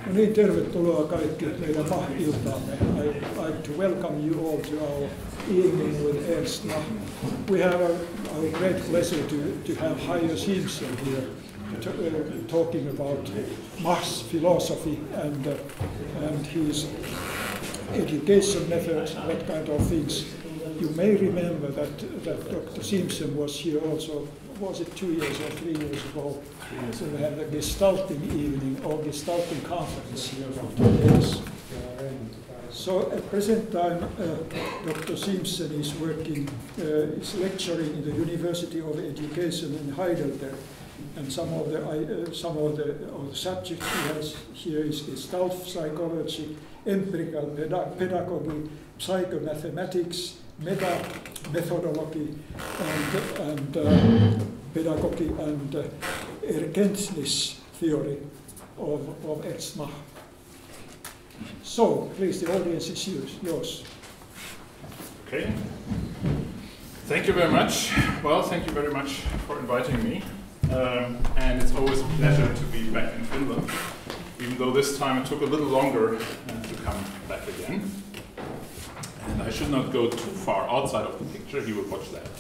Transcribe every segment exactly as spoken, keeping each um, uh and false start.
No niin, tervetuloa kaikki meidän Mach-iltaamme. I'd like to welcome you all to our evening with Ernst Mach. We have a, a great pleasure to, to have Hayo Siemsen here to, uh, talking about Mach's philosophy and, uh, and his education methods, what kind of things. You may remember that, that Doctor Siemsen was here also, was it two years or three years ago? So we had a gestalting evening or gestalting conference here for two days. So at present time, uh, Doctor Siemsen is working, uh, is lecturing in the University of Education in Heidelberg, and some of the uh, some of the, of the subjects he has here is Gestalt psychology, empirical pedagogy, psychomathematics, meta methodology, and, and uh, pedagogy and uh, erkenntnis theory of, of Ernst Mach. So, please, the audience is yours. Okay. Thank you very much. Well, thank you very much for inviting me. Um, and it's always a pleasure to be back in Finland, even though this time it took a little longer uh, to come back again. And I should not go too far outside of the picture, he will watch that.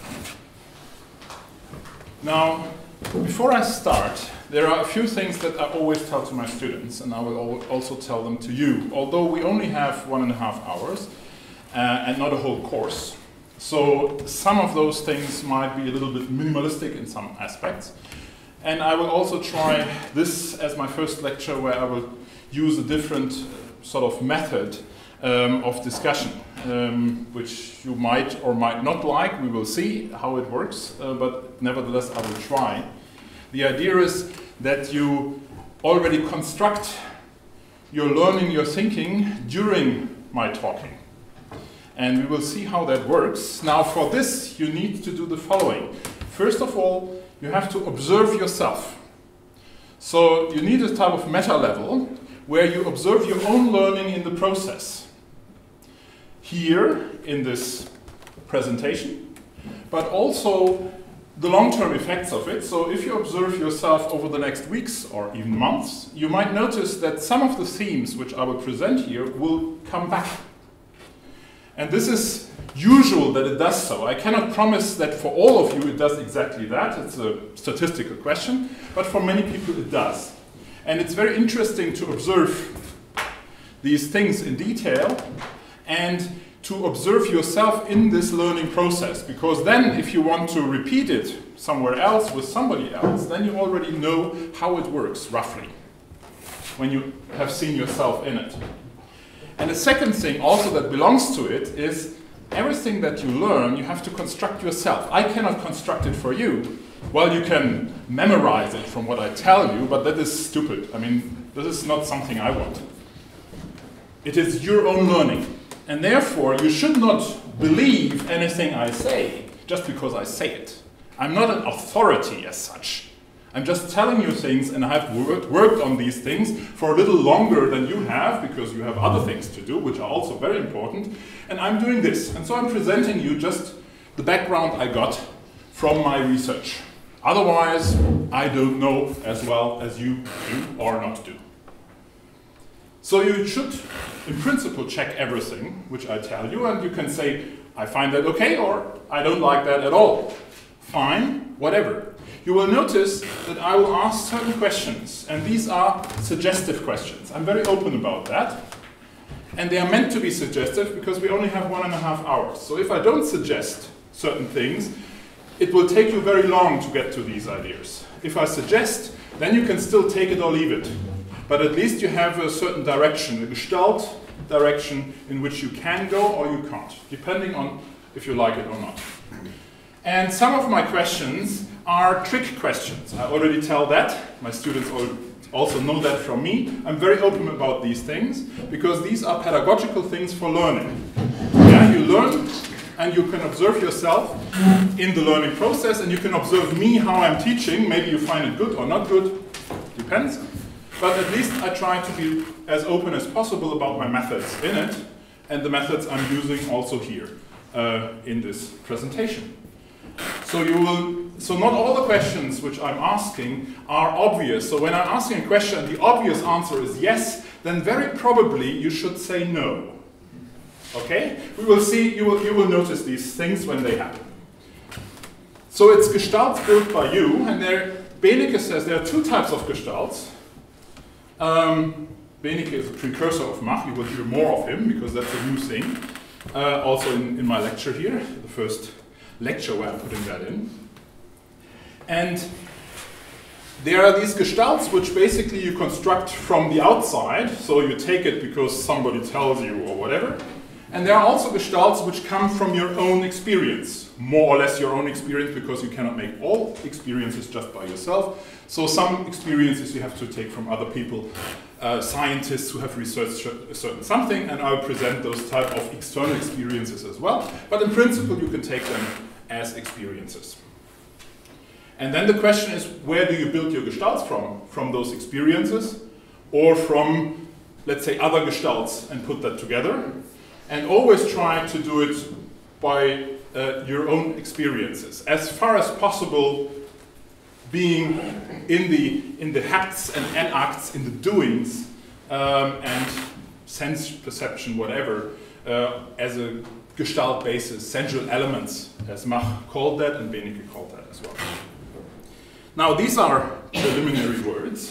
Now, before I start, there are a few things that I always tell to my students, and I will also tell them to you, although we only have one and a half hours uh, and not a whole course. So some of those things might be a little bit minimalistic in some aspects. And I will also try this as my first lecture, where I will use a different sort of method um, of discussion, um, which you might or might not like. We will see how it works, uh, but nevertheless I will try. The idea is that you already construct your learning, your thinking during my talking. And we will see how that works. Now for this you need to do the following. First of all, you have to observe yourself. So you need a type of meta level where you observe your own learning in the process. Here in this presentation, but also the long-term effects of it. So if you observe yourself over the next weeks or even months, you might notice that some of the themes which I will present here will come back. And this is usual that it does so. I cannot promise that for all of you it does exactly that. It's a statistical question, but for many people it does. And it's very interesting to observe these things in detail and to observe yourself in this learning process, because then if you want to repeat it somewhere else with somebody else, then you already know how it works roughly when you have seen yourself in it. And the second thing also that belongs to it is everything that you learn you have to construct yourself. I cannot construct it for you. Well, you can memorize it from what I tell you, but that is stupid. I mean, this is not something I want. It is your own learning. And therefore, you should not believe anything I say just because I say it. I'm not an authority as such. I'm just telling you things, and I've worked, worked on these things for a little longer than you have, because you have other things to do, which are also very important. And I'm doing this. And so I'm presenting you just the background I got from my research. Otherwise, I don't know as well as you do or not do. So you should, in principle, check everything which I tell you, and you can say, I find that okay, or I don't like that at all. Fine, whatever. You will notice that I will ask certain questions, and these are suggestive questions. I'm very open about that. And they are meant to be suggestive because we only have one and a half hours. So if I don't suggest certain things, it will take you very long to get to these ideas. If I suggest, then you can still take it or leave it. But at least you have a certain direction, a gestalt direction in which you can go or you can't, depending on if you like it or not. And some of my questions are trick questions. I already tell that. My students also know that from me. I'm very open about these things because these are pedagogical things for learning. Yeah, you learn and you can observe yourself in the learning process, and you can observe me how I'm teaching. Maybe you find it good or not good, depends. But at least I try to be as open as possible about my methods in it, and the methods I'm using also here uh, in this presentation. So you will, so not all the questions which I'm asking are obvious. So when I'm asking a question, the obvious answer is yes, then very probably you should say no. Okay? We will see, you will, you will notice these things when they happen. So it's gestalts built by you, and there, Benecke says there are two types of gestalts. Um, Benecke is a precursor of Mach. You will hear more of him because that's a new thing. Uh, also in, in my lecture here, the first lecture where I'm putting that in. And there are these gestalts which basically you construct from the outside, so you take it because somebody tells you or whatever. And there are also gestalts which come from your own experience, more or less your own experience, because you cannot make all experiences just by yourself. So some experiences you have to take from other people, uh, scientists who have researched a certain something, and I'll present those type of external experiences as well. But in principle, you can take them as experiences. And then the question is, where do you build your gestalts from? From those experiences, or from, let's say, other gestalts, and put that together? And always try to do it by uh, your own experiences, as far as possible, being in the in the acts and enacts, in the doings, um, and sense perception, whatever, uh, as a gestalt basis, sensual elements, as Mach called that, and Benecke called that as well. Now, these are preliminary words.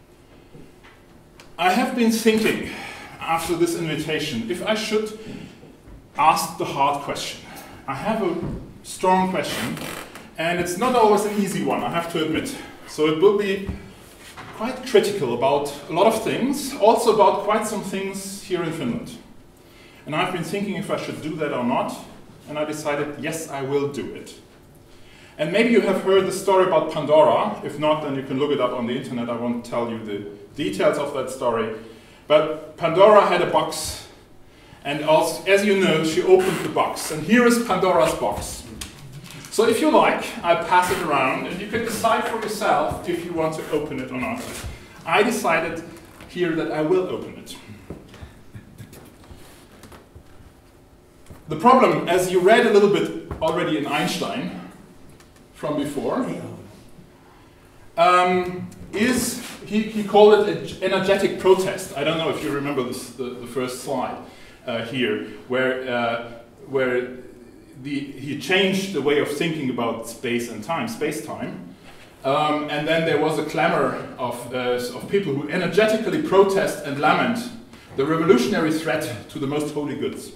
I have been thinking, after this invitation, if I should ask the hard question. I have a strong question, and it's not always an easy one, I have to admit. So it will be quite critical about a lot of things, also about quite some things here in Finland. And I've been thinking if I should do that or not, and I decided, yes, I will do it. And maybe you have heard the story about Pandora. If not, then you can look it up on the internet. I won't tell you the details of that story. But Pandora had a box, and also, as you know, she opened the box. And here is Pandora's box. So if you like, I'll pass it around, and you can decide for yourself if you want to open it or not. I decided here that I will open it. The problem, as you read a little bit already in Einstein from before, um, is he, he called it an energetic protest. I don't know if you remember this, the, the first slide uh, here, where, uh, where the, he changed the way of thinking about space and time, space-time. Um, and then there was a clamor of, uh, of people who energetically protest and lament the revolutionary threat to the most holy goods.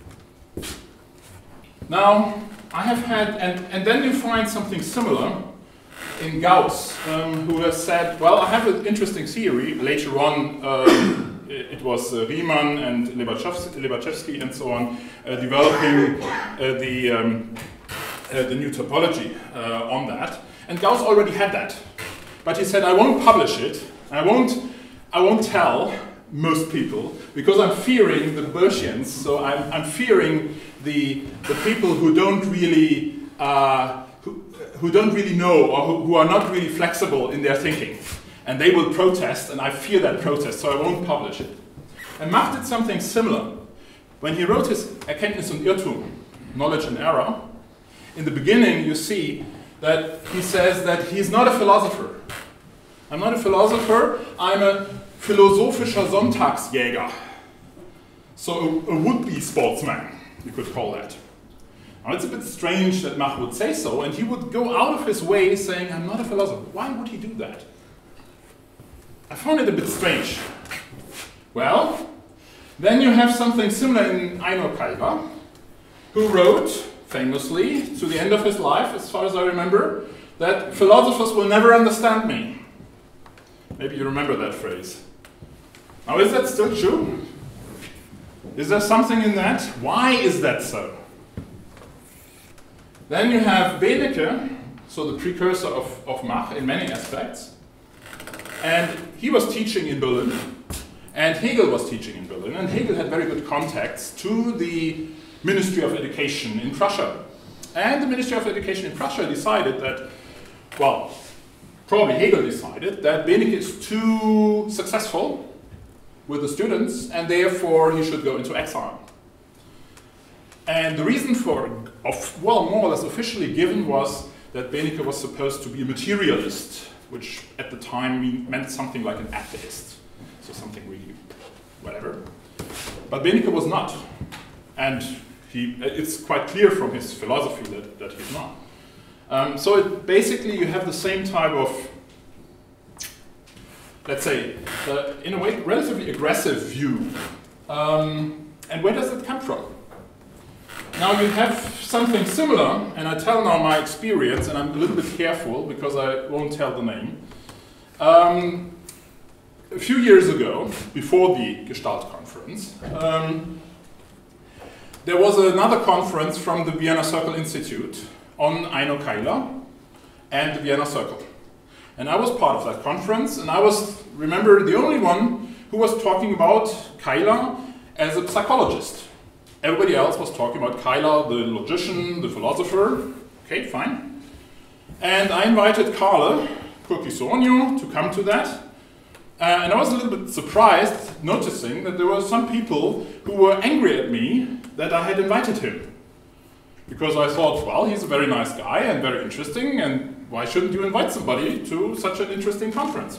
Now, I have had, and, and then you find something similar in Gauss, um, who has said, well, I have an interesting theory. Later on, um, it, it was uh, Riemann and Lobachevsky and so on, uh, developing uh, the, um, uh, the new topology uh, on that. And Gauss already had that. But he said, I won't publish it. I won't, I won't tell most people, because I'm fearing the Bursians, so I'm, I'm fearing the, the people who don't really uh, who, who don't really know, or who, who are not really flexible in their thinking. And they will protest, and I fear that protest, so I won't publish it. And Mach did something similar. When he wrote his Erkenntnis und Irrtum, Knowledge and Error, in the beginning you see that he says that he's not a philosopher. I'm not a philosopher, I'm a philosophischer Sonntagsjäger. So a, a would-be sportsman, you could call that. Now it's a bit strange that Mach would say so, and he would go out of his way saying, I'm not a philosopher. Why would he do that? I found it a bit strange. Well, then you have something similar in Eino Kalba, who wrote, famously, to the end of his life, as far as I remember, that philosophers will never understand me. Maybe you remember that phrase. Now, is that still true? Is there something in that? Why is that so? Then you have Benecke, so the precursor of, of Mach in many aspects. And he was teaching in Berlin, and Hegel was teaching in Berlin, and Hegel had very good contacts to the Ministry of Education in Prussia. And the Ministry of Education in Prussia decided that, well, probably Hegel decided that Benecke is too successful with the students, and therefore he should go into exile. And the reason for, of, well, more or less officially given, was that Benecke was supposed to be a materialist, which at the time mean, meant something like an atheist. So something really whatever. But Beneke was not. And he, it's quite clear from his philosophy that, that he's not. Um, so it, basically you have the same type of, let's say, uh, in a way, relatively aggressive view. Um, and where does it come from? Now you have something similar, and I tell now my experience, and I'm a little bit careful because I won't tell the name. Um, a few years ago, before the Gestalt conference, um, there was another conference from the Vienna Circle Institute on Eino Kaila and the Vienna Circle. And I was part of that conference, and I was, remember, the only one who was talking about Kaila as a psychologist. Everybody else was talking about Kaila, the logician, the philosopher. Okay, fine. And I invited Carle Kurkisonio to come to that. Uh, and I was a little bit surprised, noticing that there were some people who were angry at me that I had invited him. Because I thought, well, he's a very nice guy and very interesting, and why shouldn't you invite somebody to such an interesting conference?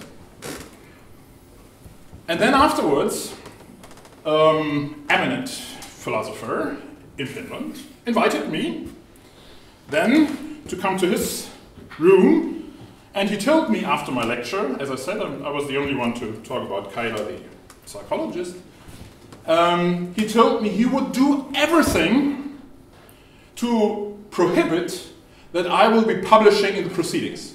And then afterwards, um, eminent philosopher in Finland invited me then to come to his room, and he told me after my lecture, as I said, I'm, I was the only one to talk about Kaila, the psychologist, um, he told me he would do everything to prohibit that I will be publishing in the proceedings.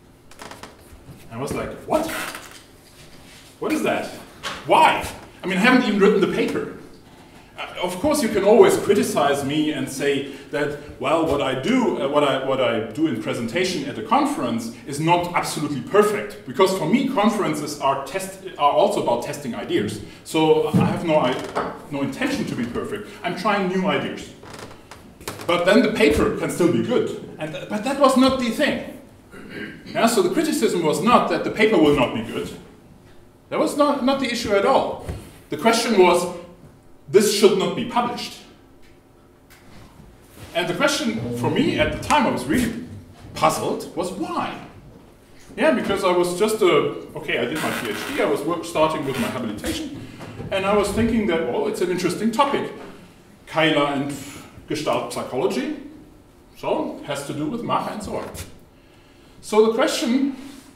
I was like, what? What is that? Why? I mean, I haven't even written the paper. Uh, of course, you can always criticize me and say that, well, what I do, uh, what I what I do in presentation at a conference is not absolutely perfect, because for me, conferences are test are also about testing ideas. So I have no I, no intention to be perfect. I'm trying new ideas. But then the paper can still be good. And th but that was not the thing. Yeah, so the criticism was not that the paper will not be good. That was not, not the issue at all. The question was, this should not be published. And the question for me at the time, I was really puzzled, was why? Yeah, because I was just a, okay, I did my PhD, I was work, starting with my habilitation, and I was thinking that, well, it's an interesting topic. Kaila and Gestalt psychology, so it has to do with Mach and so on. So the question,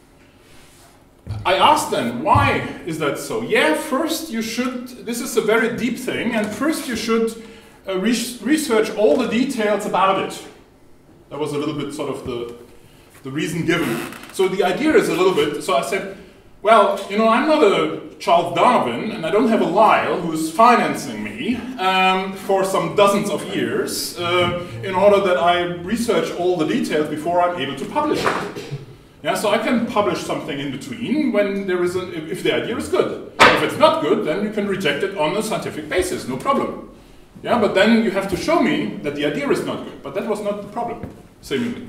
I asked them, why is that so? Yeah, first you should, this is a very deep thing, and first you should uh, re research all the details about it. That was a little bit sort of the, the reason given. So the idea is a little bit, so I said, well, you know, I'm not a Charles Darwin, and I don't have a Lyle who's financing me um, for some dozens of years uh, in order that I research all the details before I'm able to publish it. Yeah, so I can publish something in between when there is a, if, if the idea is good. If it's not good, then you can reject it on a scientific basis, no problem. Yeah, but then you have to show me that the idea is not good. But that was not the problem, seemingly.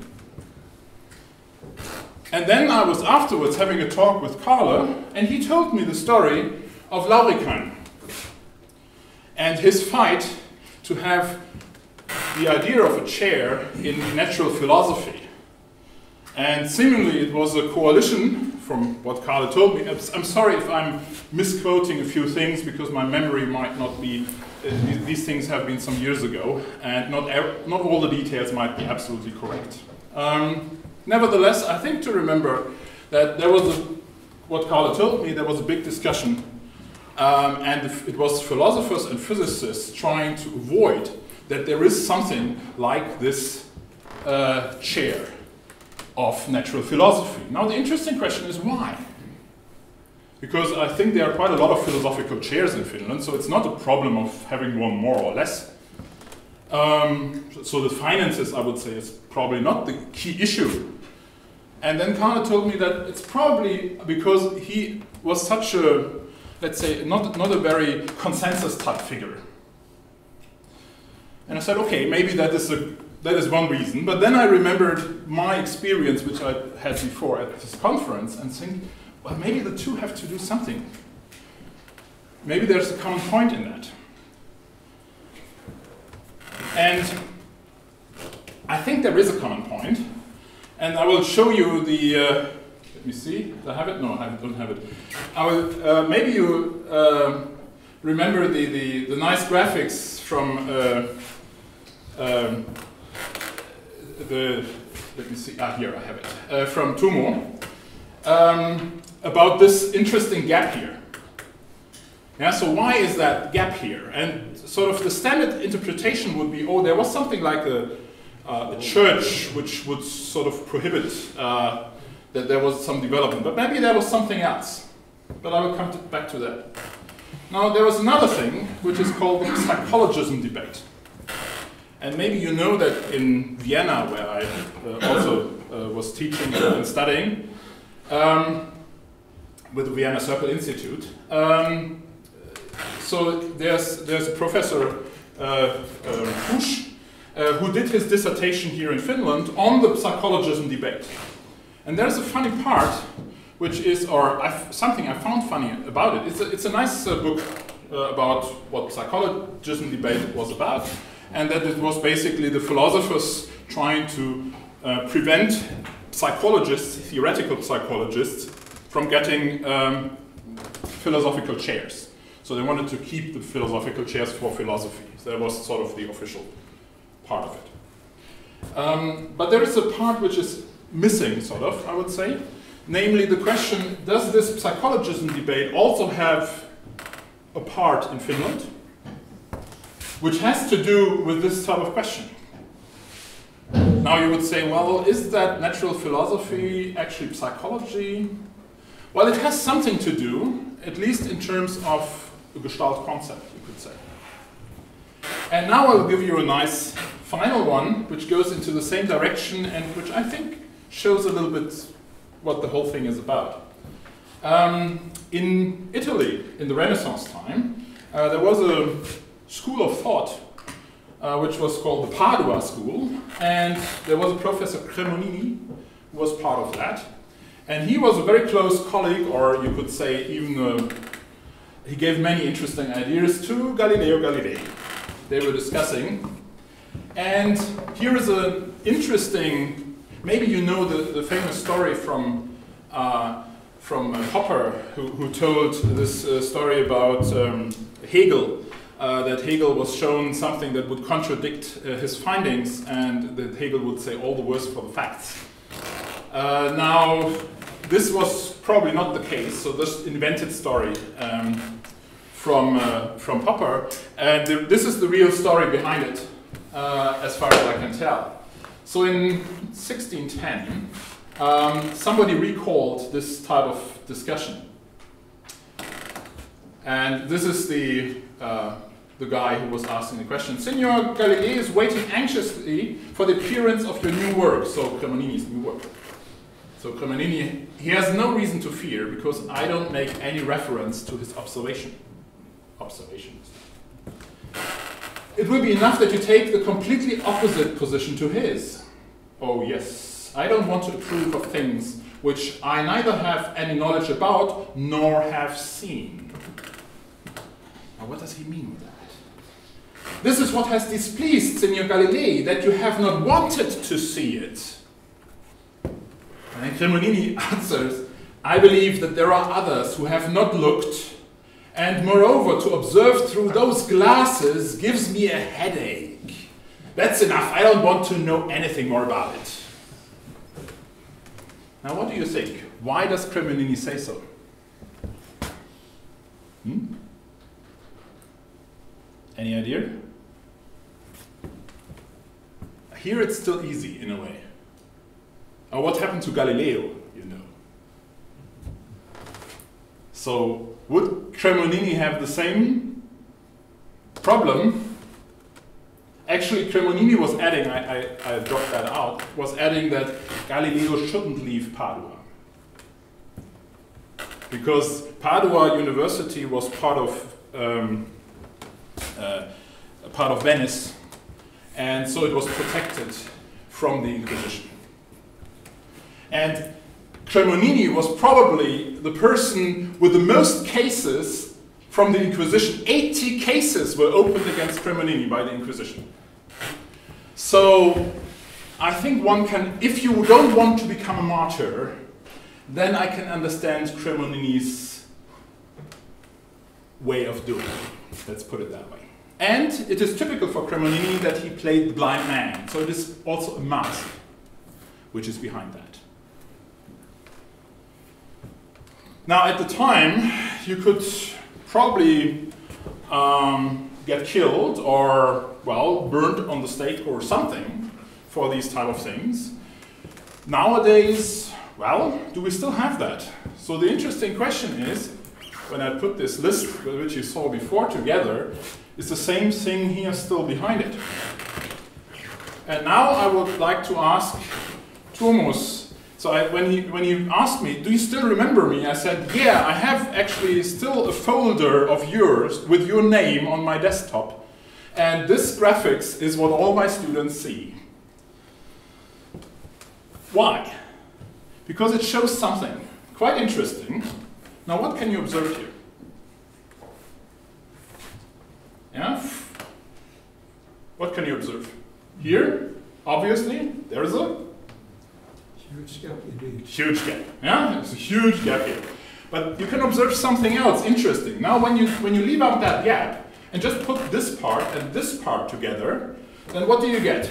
And then I was afterwards having a talk with Carle, and he told me the story of Laurikainen and his fight to have the idea of a chair in natural philosophy. And seemingly it was a coalition, from what Carle told me. I'm sorry if I'm misquoting a few things, because my memory might not be, uh, these things have been some years ago, and not, not all the details might be absolutely correct. Um, nevertheless, I think to remember that there was, a, what Carle told me, there was a big discussion, um, and it was philosophers and physicists trying to avoid that there is something like this uh, chair of natural philosophy. Now the interesting question is why? Because I think there are quite a lot of philosophical chairs in Finland, so it's not a problem of having one more or less. Um, so the finances, I would say, is probably not the key issue. And then Carle told me that it's probably because he was such a, let's say, not, not a very consensus type figure. And I said, okay, maybe that is a That is one reason, but then I remembered my experience, which I had before at this conference, and think, well, maybe the two have to do something. Maybe there's a common point in that. And I think there is a common point, and I will show you the, uh, let me see, do I have it? No, I don't have it. I will, uh, maybe you uh, remember the, the, the nice graphics from uh, um, the, let me see, ah, here I have it, uh, from Tuomo, um, about this interesting gap here. Yeah, so why is that gap here? And sort of the standard interpretation would be, oh, there was something like a, uh, a church which would sort of prohibit uh, that there was some development, but maybe there was something else. But I will come to, back to that. Now, there was another thing which is called the psychologism debate. And maybe you know that in Vienna, where I uh, also uh, was teaching and studying, um, with the Vienna Circle Institute, um, so there's, there's a professor, uh, uh, Pusch, uh, who did his dissertation here in Finland on the psychologism debate. And there's a funny part, which is, or I've, something I found funny about it. It's a, it's a nice uh, book uh, about what psychologism debate was about, and that it was basically the philosophers trying to uh, prevent psychologists, theoretical psychologists, from getting um, philosophical chairs. So they wanted to keep the philosophical chairs for philosophy. So that was sort of the official part of it. Um, but there is a part which is missing, sort of, I would say. Namely, the question, does this psychologism debate also have a part in Finland, which has to do with this type of question? Now you would say, well, is that natural philosophy actually psychology? Well, it has something to do, at least in terms of a Gestalt concept, you could say. And now I'll give you a nice final one, which goes into the same direction and which I think shows a little bit what the whole thing is about. Um, in Italy, in the Renaissance time, uh, there was a school of thought uh, which was called the Padua School, and there was a Professor Cremonini who was part of that. And he was a very close colleague, or you could say even a, he gave many interesting ideas to Galileo Galilei. They were discussing. And here is an interesting, maybe you know the, the famous story from, uh, from uh, Popper, who, who told this uh, story about um, Hegel, uh, that Hegel was shown something that would contradict uh, his findings, and that Hegel would say all the worse for the facts. Uh, now, this was probably not the case, so this invented story um, from, uh, from Popper, and the, this is the real story behind it, uh, as far as I can tell. So in sixteen ten, um, somebody recalled this type of discussion. And this is the, uh, the guy who was asking the question. Signor Galilei is waiting anxiously for the appearance of your new work, so Cremonini's new work. So Cremonini, he has no reason to fear because I don't make any reference to his observation. Observations. It will be enough that you take the completely opposite position to his. Oh yes, I don't want to approve of things which I neither have any knowledge about nor have seen. Now what does he mean with that? This is what has displeased Signor Galilei, that you have not wanted to see it. And Cremonini answers, I believe that there are others who have not looked, and moreover, to observe through those glasses gives me a headache. That's enough, I don't want to know anything more about it. Now what do you think? Why does Cremonini say so? Hmm? Any idea? Here it's still easy in a way. Or what happened to Galileo, you know? So, would Cremonini have the same problem? Actually, Cremonini was adding, I, I, I dropped that out, was adding that Galileo shouldn't leave Padua. Because Padua University was part of, um, uh, part of Venice, and so it was protected from the Inquisition. And Cremonini was probably the person with the most cases from the Inquisition. eighty cases were opened against Cremonini by the Inquisition. So I think one can, if you don't want to become a martyr, then I can understand Cremonini's way of doing it. Let's put it that way. And it is typical for Cremonini that he played the blind man. So it is also a mask which is behind that. Now at the time, you could probably um, get killed or, well, burned on the stake or something for these type of things. Nowadays, well, do we still have that? So the interesting question is, when I put this list, which you saw before, together, is the same thing here still behind it? And now I would like to ask Tuomo's. So I, when, he, when he asked me, do you still remember me? I said, yeah, I have actually still a folder of yours with your name on my desktop. And this graphics is what all my students see. Why? Because it shows something quite interesting. Now what can you observe here? Yeah? What can you observe? Here, obviously, there's a huge gap indeed. Huge gap. Yeah? It's a huge gap here. But you can observe something else interesting. Now when you when you leave out that gap and just put this part and this part together, then what do you get?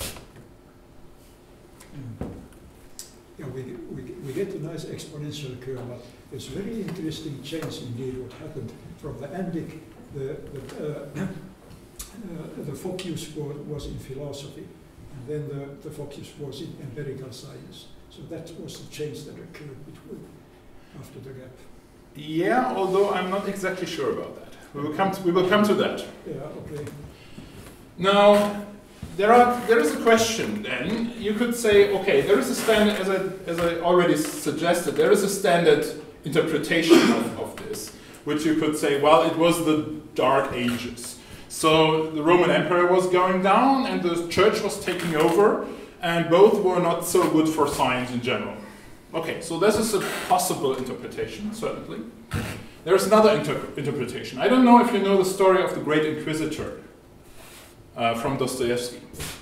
Yeah, we, we, we get a nice exponential curve, but it's a very interesting change indeed what happened from the Andic, the, the, uh, uh, the focus was, was in philosophy, and then the, the focus was in empirical science. So that was the change that occurred between, after the gap. Yeah, although I'm not exactly sure about that. We will come to, we will come to that. Yeah, okay. Now, There, are, there is a question then. You could say, okay, there is a standard, as I, as I already suggested, there is a standard interpretation of, of this, which you could say, well, it was the Dark Ages. So the Roman Empire was going down and the church was taking over, and both were not so good for science in general. Okay, so this is a possible interpretation, certainly. There is another inter interpretation. I don't know if you know the story of the Great Inquisitor. Uh, from Dostoevsky.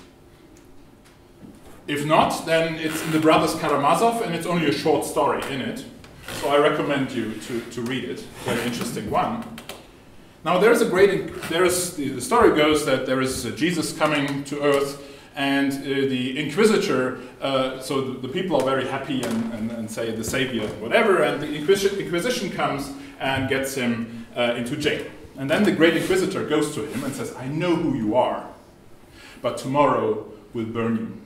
If not, then it's in the Brothers Karamazov, and it's only a short story in it. So I recommend you to, to read it. Very interesting one. Now there is a great, there is, the, the story goes that there is uh, Jesus coming to earth, and uh, the Inquisitor, uh, so the, the people are very happy and, and, and say the Savior, whatever, and the Inquisition, Inquisition comes and gets him uh, into jail. And then the Great Inquisitor goes to him and says, I know who you are, but tomorrow will burn you.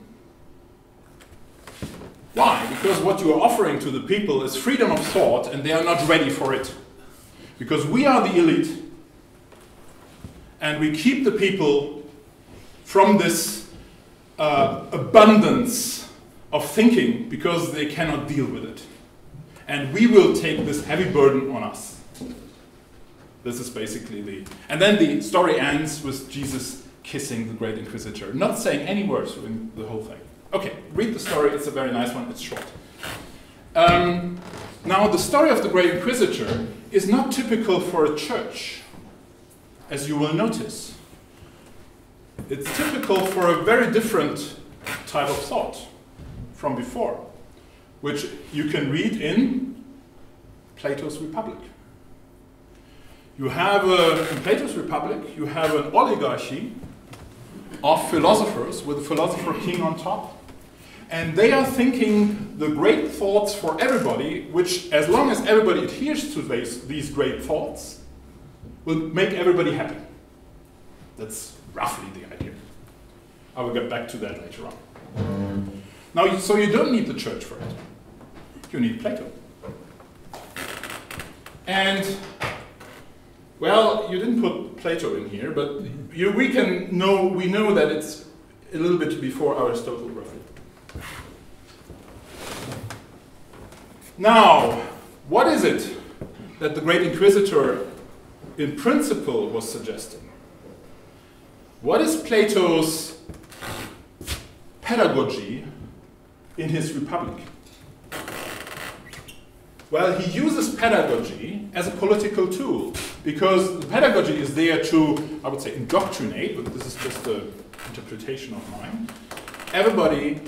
Why? Because what you are offering to the people is freedom of thought, and they are not ready for it. Because we are the elite, and we keep the people from this uh, abundance of thinking because they cannot deal with it. And we will take this heavy burden on us. This is basically the... And then the story ends with Jesus kissing the Great Inquisitor, not saying any words in the whole thing. Okay, read the story, it's a very nice one, it's short. Um, now, the story of the Great Inquisitor is not typical for a church, as you will notice. It's typical for a very different type of thought from before, which you can read in Plato's Republic. You have, a, in Plato's Republic, you have an oligarchy of philosophers with a philosopher king on top. And they are thinking the great thoughts for everybody, which, as long as everybody adheres to these, these great thoughts, will make everybody happy. That's roughly the idea. I will get back to that later on. Now, so you don't need the church for it. You need Plato. And well, you didn't put Plato in here, but you, we can know we know that it's a little bit before Aristotle, roughly. Now, what is it that the Great Inquisitor, in principle, was suggesting? What is Plato's pedagogy in his Republic? Well, he uses pedagogy as a political tool, because the pedagogy is there to, I would say, indoctrinate, but this is just an interpretation of mine, everybody,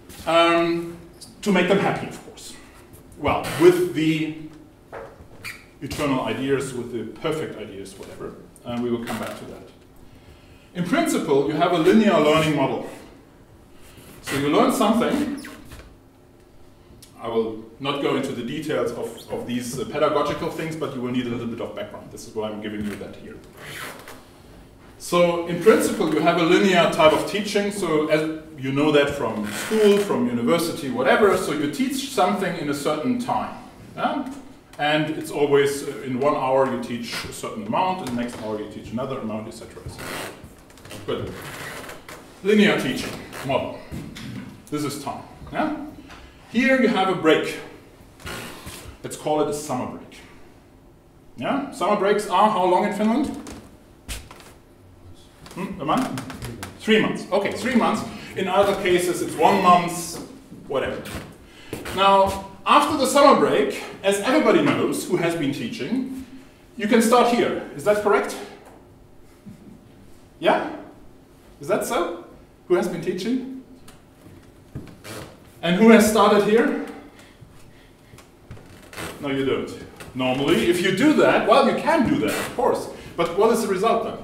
um, to make them happy, of course. Well, with the eternal ideas, with the perfect ideas, whatever. And we will come back to that. In principle, you have a linear learning model. So you learn something. I will not go into the details of, of these uh, pedagogical things, but you will need a little bit of background. This is why I'm giving you that here. So in principle, you have a linear type of teaching. So as you know that from school, from university, whatever. So you teach something in a certain time. Yeah? And it's always, uh, in one hour you teach a certain amount, in the next hour you teach another amount, et cetera et cetera. Good. Linear teaching model. This is time. Yeah? Here you have a break. Let's call it a summer break. Yeah? Summer breaks are how long in Finland? Hmm? A month? Three months. Okay, three months. In other cases it's one month, whatever. Now, after the summer break, as everybody knows who has been teaching, you can start here. Is that correct? Yeah? Is that so? Who has been teaching? And who has started here? No, you don't. Normally, if you do that, well, you can do that, of course. But what is the result then?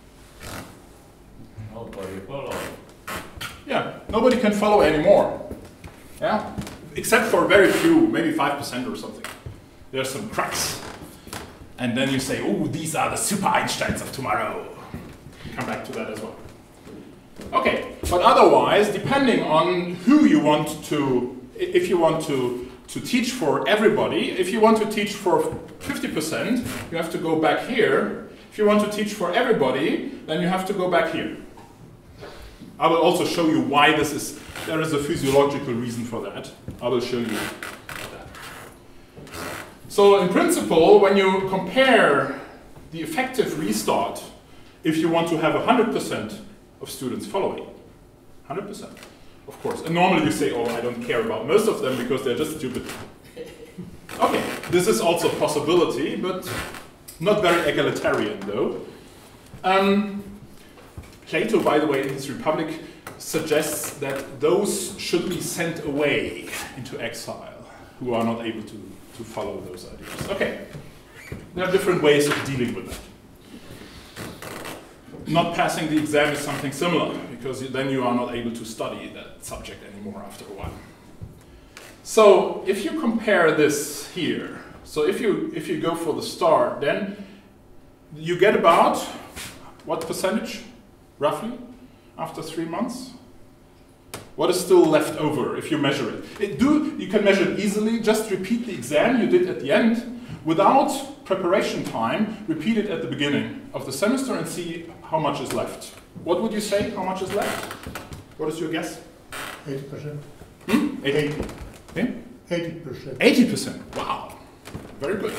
Nobody follows. Yeah, nobody can follow anymore. Yeah? Except for very few, maybe five percent or something. There's some cracks. And then you say, oh, these are the super Einsteins of tomorrow. Come back to that as well. Okay, but otherwise, depending on who you want to, if you want to, to teach for everybody, if you want to teach for fifty percent, you have to go back here. If you want to teach for everybody, then you have to go back here. I will also show you why this is, there is a physiological reason for that. I will show you that. So in principle, when you compare the effective restart, if you want to have one hundred percent of students following, one hundred percent, of course. And normally you say, oh, I don't care about most of them because they're just stupid. Okay, this is also a possibility, but not very egalitarian though. Um, Plato, by the way, in his Republic, suggests that those should be sent away into exile who are not able to, to follow those ideas. Okay, there are different ways of dealing with that. Not passing the exam is something similar, because then you are not able to study that subject anymore after a while. So if you compare this here, so if you, if you go for the start, then you get about, what percentage, roughly, after three months? What is still left over if you measure it? it do, you can measure it easily, just repeat the exam you did at the end, without preparation time, repeat it at the beginning of the semester and see how much is left. What would you say, how much is left? What is your guess? eighty percent. Hmm? eighty. eighty percent. eighty percent, wow, very good.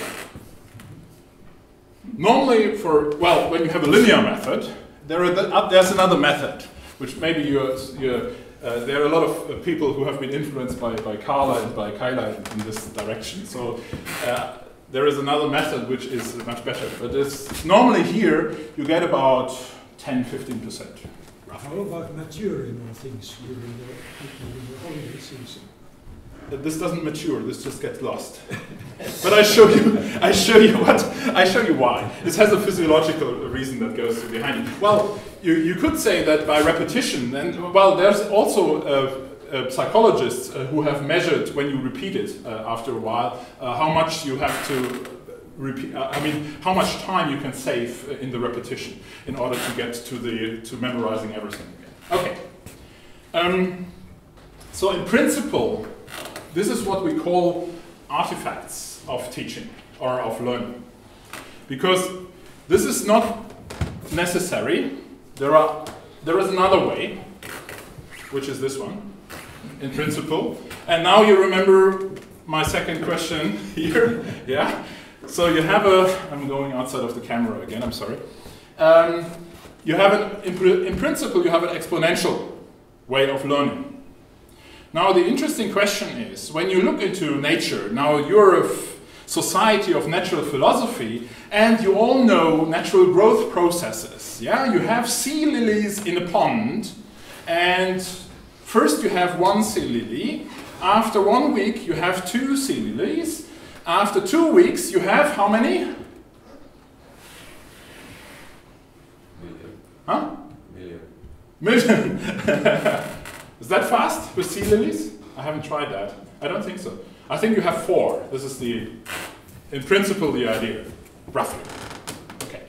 Normally for, well, when you have a linear method, there are the, uh, there's another method, which maybe you're, you're uh, there are a lot of uh, people who have been influenced by, by Carla and by Kyla in this direction. So uh, there is another method which is much better, but it's normally here you get about ten to fifteen percent. How about maturing on things during the, during the holiday season? This doesn't mature. This just gets lost. But I show you. I show you what. I show you why. This has a physiological reason that goes behind it. Well, you you could say that by repetition, and well, there's also uh, uh, psychologists uh, who have measured when you repeat it uh, after a while uh, how much you have to repeat. Uh, I mean, how much time you can save in the repetition in order to get to the to memorizing everything again. Okay. Um, so in principle, this is what we call artifacts of teaching or of learning. Because this is not necessary. There are there is another way, which is this one, in principle. And now you remember my second question here. Yeah. So you have a, I'm going outside of the camera again, I'm sorry. Um, you have an, in, in principle, you have an exponential way of learning. Now the interesting question is, when you look into nature, now you're a society of natural philosophy, and you all know natural growth processes. Yeah, you have sea lilies in a pond, and first you have one sea lily. After one week you have two sea lilies. After two weeks, you have how many? Million. Huh? Million. Million. Is that fast with sea lilies? I haven't tried that. I don't think so. I think you have four. This is the, in principle, the idea, roughly. Okay.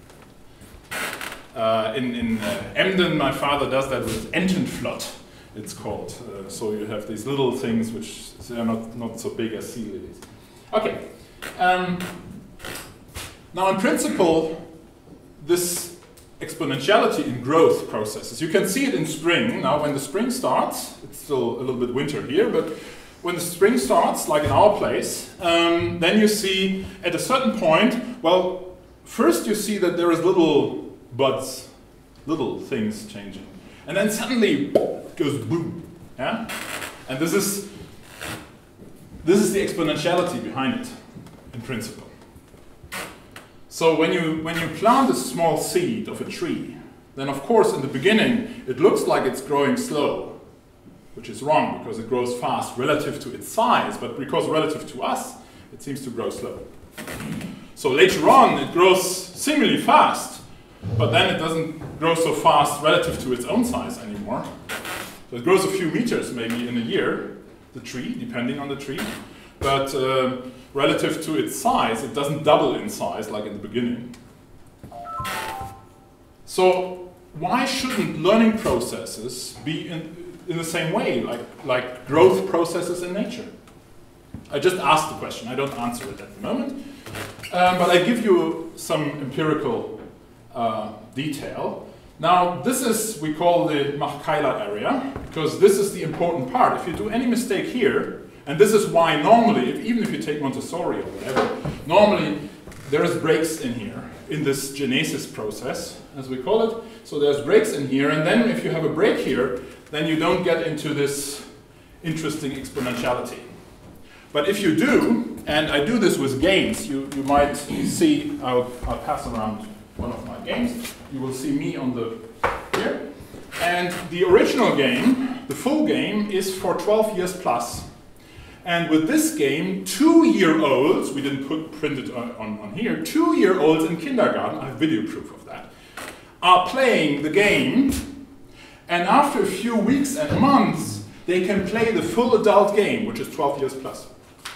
Uh, in in uh, Emden, my father does that with Entenflot, it's called. Uh, so you have these little things which they are not, not so big as sea lilies. Okay. Um, now, in principle, this exponentiality in growth processes, you can see it in spring. Now, when the spring starts, it's still a little bit winter here, but when the spring starts, like in our place, um, then you see at a certain point, well, first you see that there is little buds, little things changing. And then suddenly it goes boom. Yeah? And this is this is the exponentiality behind it, in principle. So when you when you plant a small seed of a tree, then of course in the beginning it looks like it's growing slow, which is wrong because it grows fast relative to its size, but because relative to us, it seems to grow slow. So later on it grows similarly fast, but then it doesn't grow so fast relative to its own size anymore. So it grows a few meters maybe in a year, the tree, depending on the tree, but uh, relative to its size, it doesn't double in size like in the beginning. So why shouldn't learning processes be in, in the same way, like, like growth processes in nature? I just asked the question, I don't answer it at the moment, um, but I give you some empirical uh, detail. Now this is, we call the Mach-Keiler area, because this is the important part. If you do any mistake here, and this is why normally, if, even if you take Montessori or whatever, normally there's breaks in here, in this genesis process, as we call it. So there's breaks in here, and then if you have a break here, then you don't get into this interesting exponentiality. But if you do, and I do this with games, you, you might see, I'll, I'll pass around one of my games, you will see me on the, here. And the original game, the full game, is for twelve years plus. And with this game, two-year-olds, we didn't put print it on, on, on here, two-year-olds in kindergarten, I have video proof of that, are playing the game, and after a few weeks and months, they can play the full adult game, which is twelve years plus.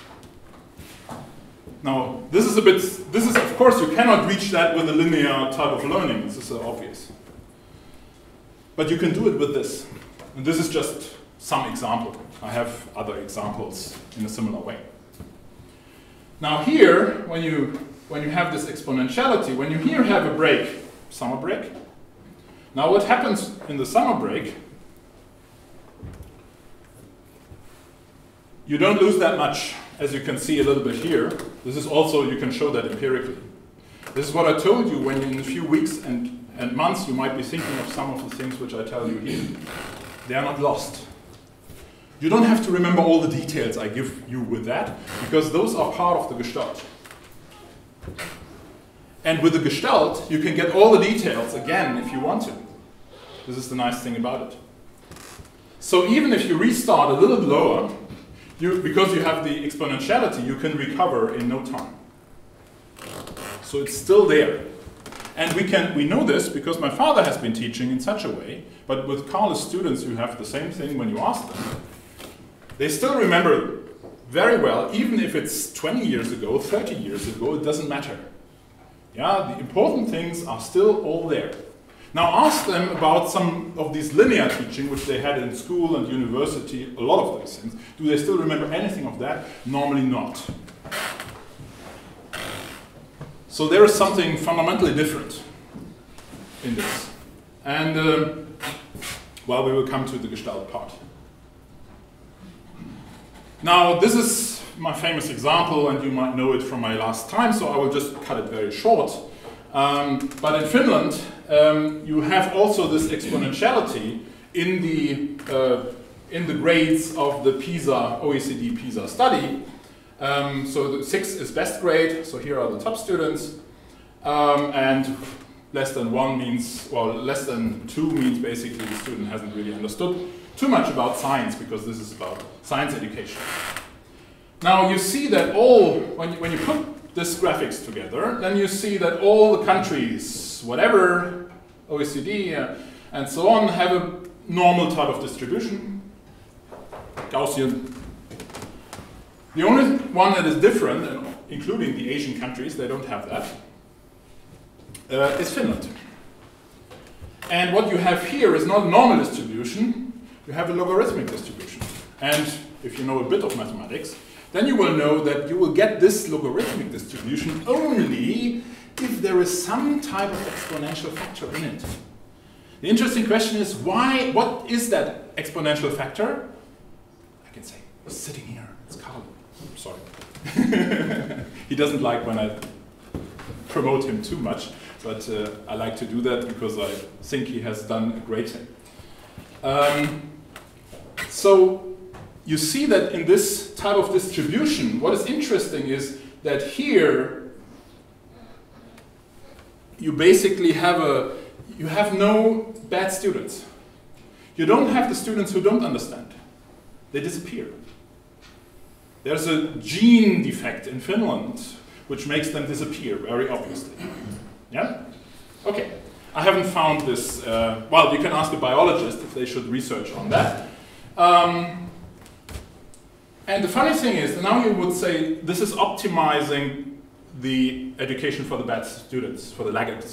Now, this is a bit, this is, of course, you cannot reach that with a linear type of learning, this is uh, obvious. But you can do it with this. And this is just some example. I have other examples in a similar way. Now here, when you, when you have this exponentiality, when you here have a break, summer break, now what happens in the summer break, you don't lose that much, as you can see a little bit here. This is also, you can show that empirically. This is what I told you when in a few weeks and, and months you might be thinking of some of the things which I tell you here. They are not lost. You don't have to remember all the details I give you with that, because those are part of the Gestalt. And with the Gestalt, you can get all the details again if you want to. This is the nice thing about it. So even if you restart a little bit lower, you, because you have the exponentiality, you can recover in no time. So it's still there. And we can we know this because my father has been teaching in such a way, but with Carl's students you have the same thing when you ask them. They still remember very well, even if it's twenty years ago, thirty years ago, it doesn't matter. Yeah, the important things are still all there. Now ask them about some of these linear teaching which they had in school and university, a lot of those things. Do they still remember anything of that? Normally not. So there is something fundamentally different in this. And, um, well, we will come to the Gestalt part. Now, this is my famous example, and you might know it from my last time, so I will just cut it very short. Um, but in Finland, um, you have also this exponentiality in the, uh, in the grades of the PISA, O E C D PISA study. Um, so the six is best grade, so here are the top students. Um, and less than one means, well, less than two means basically the student hasn't really understood too much about science, because this is about science education. Now you see that all, when you, when you put this graphics together, then you see that all the countries, whatever, O E C D uh, and so on, have a normal type of distribution, Gaussian. The only one that is different, and including the Asian countries, they don't have that, uh, is Finland. And what you have here is not a normal distribution, you have a logarithmic distribution. And if you know a bit of mathematics, then you will know that you will get this logarithmic distribution only if there is some type of exponential factor in it. The interesting question is, why, what is that exponential factor? I can say, it's sitting here, it's Carl. Sorry. He doesn't like when I promote him too much, but uh, I like to do that because I think he has done a great thing. Um, so you see that in this type of distribution, what is interesting is that here you basically have a, you have no bad students. You don't have the students who don't understand. They disappear. There's a gene defect in Finland which makes them disappear, very obviously. Yeah? Okay. I haven't found this, uh, well, you can ask a biologist if they should research on that. Um, and the funny thing is, now you would say this is optimizing the education for the bad students, for the laggards.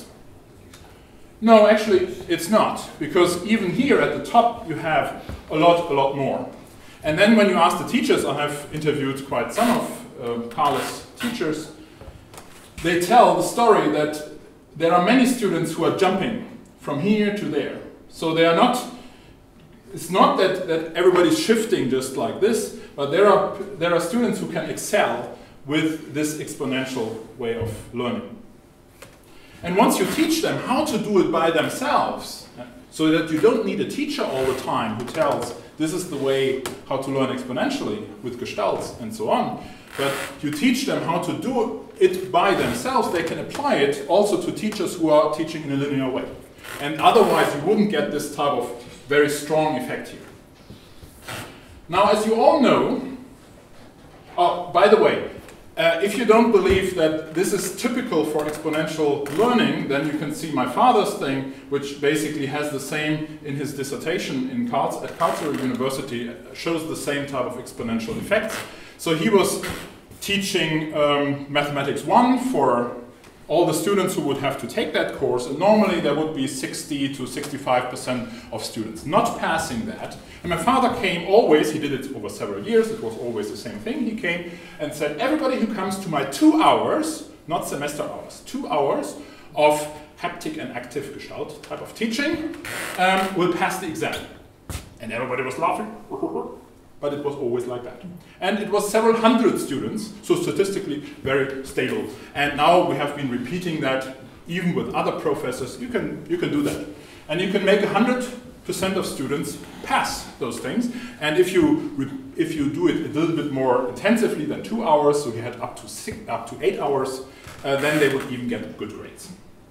No, actually, it's not, because even here at the top you have a lot, a lot more. And then when you ask the teachers, I have interviewed quite some of uh, Carl's teachers, they tell the story that there are many students who are jumping from here to there. So they are not, it's not that, that everybody's shifting just like this, but there are, there are students who can excel with this exponential way of learning. And once you teach them how to do it by themselves, so that you don't need a teacher all the time who tells this is the way how to learn exponentially with gestalts and so on, but you teach them how to do it by themselves, they can apply it also to teachers who are teaching in a linear way. And otherwise you wouldn't get this type of very strong effect here. Now, as you all know, oh, by the way, Uh, if you don't believe that this is typical for exponential learning, then you can see my father's thing, which basically has the same in his dissertation in Karls at Karlsruhe University, shows the same type of exponential effects. So he was teaching um, mathematics one for all the students who would have to take that course, and normally there would be sixty to sixty-five percent of students not passing that. And my father came always, he did it over several years, it was always the same thing, he came and said, everybody who comes to my two hours, not semester hours, two hours of haptic and active gestalt type of teaching, um, will pass the exam. And everybody was laughing. But it was always like that. And it was several hundred students, so statistically very stable. And now we have been repeating that even with other professors. You can, you can do that. And you can make one hundred percent of students pass those things. And if you, if you do it a little bit more intensively than two hours, so you had up to, six, up to eight hours, uh, then they would even get good grades.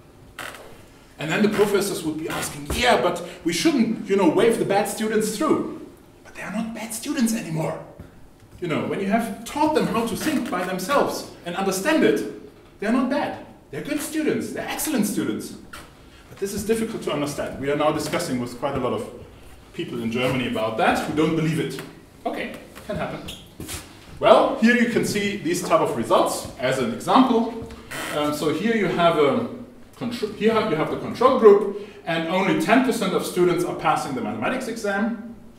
And then the professors would be asking, yeah, but we shouldn't, you know, wave the bad students through. They are not bad students anymore. You know, when you have taught them how to think by themselves and understand it, they are not bad. They're good students. They're excellent students. But this is difficult to understand. We are now discussing with quite a lot of people in Germany about that who don't believe it. Okay, can happen. Well, here you can see these type of results as an example. Um, so here you have a control. Here you have the control group, and only ten percent of students are passing the mathematics exam.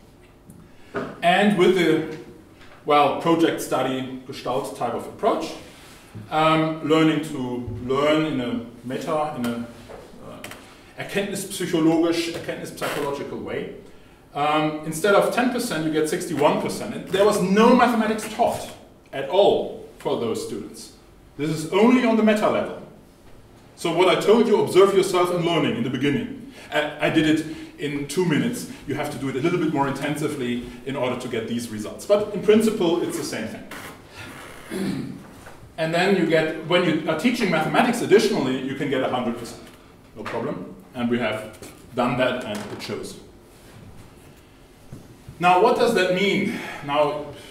And with the, well, project study gestalt type of approach, um, learning to learn in a meta, in a uh, erkenntnispsychologisch, erkenntnispsychological way. Um, instead of ten percent, you get sixty-one percent. And there was no mathematics taught at all for those students. This is only on the meta level. So what I told you, observe yourself in learning in the beginning. I, I did it in two minutes. You have to do it a little bit more intensively in order to get these results. But in principle, it's the same thing. And then you get, when you are teaching mathematics additionally, you can get one hundred percent. No problem. And we have done that, and it shows. Now, what does that mean? Now,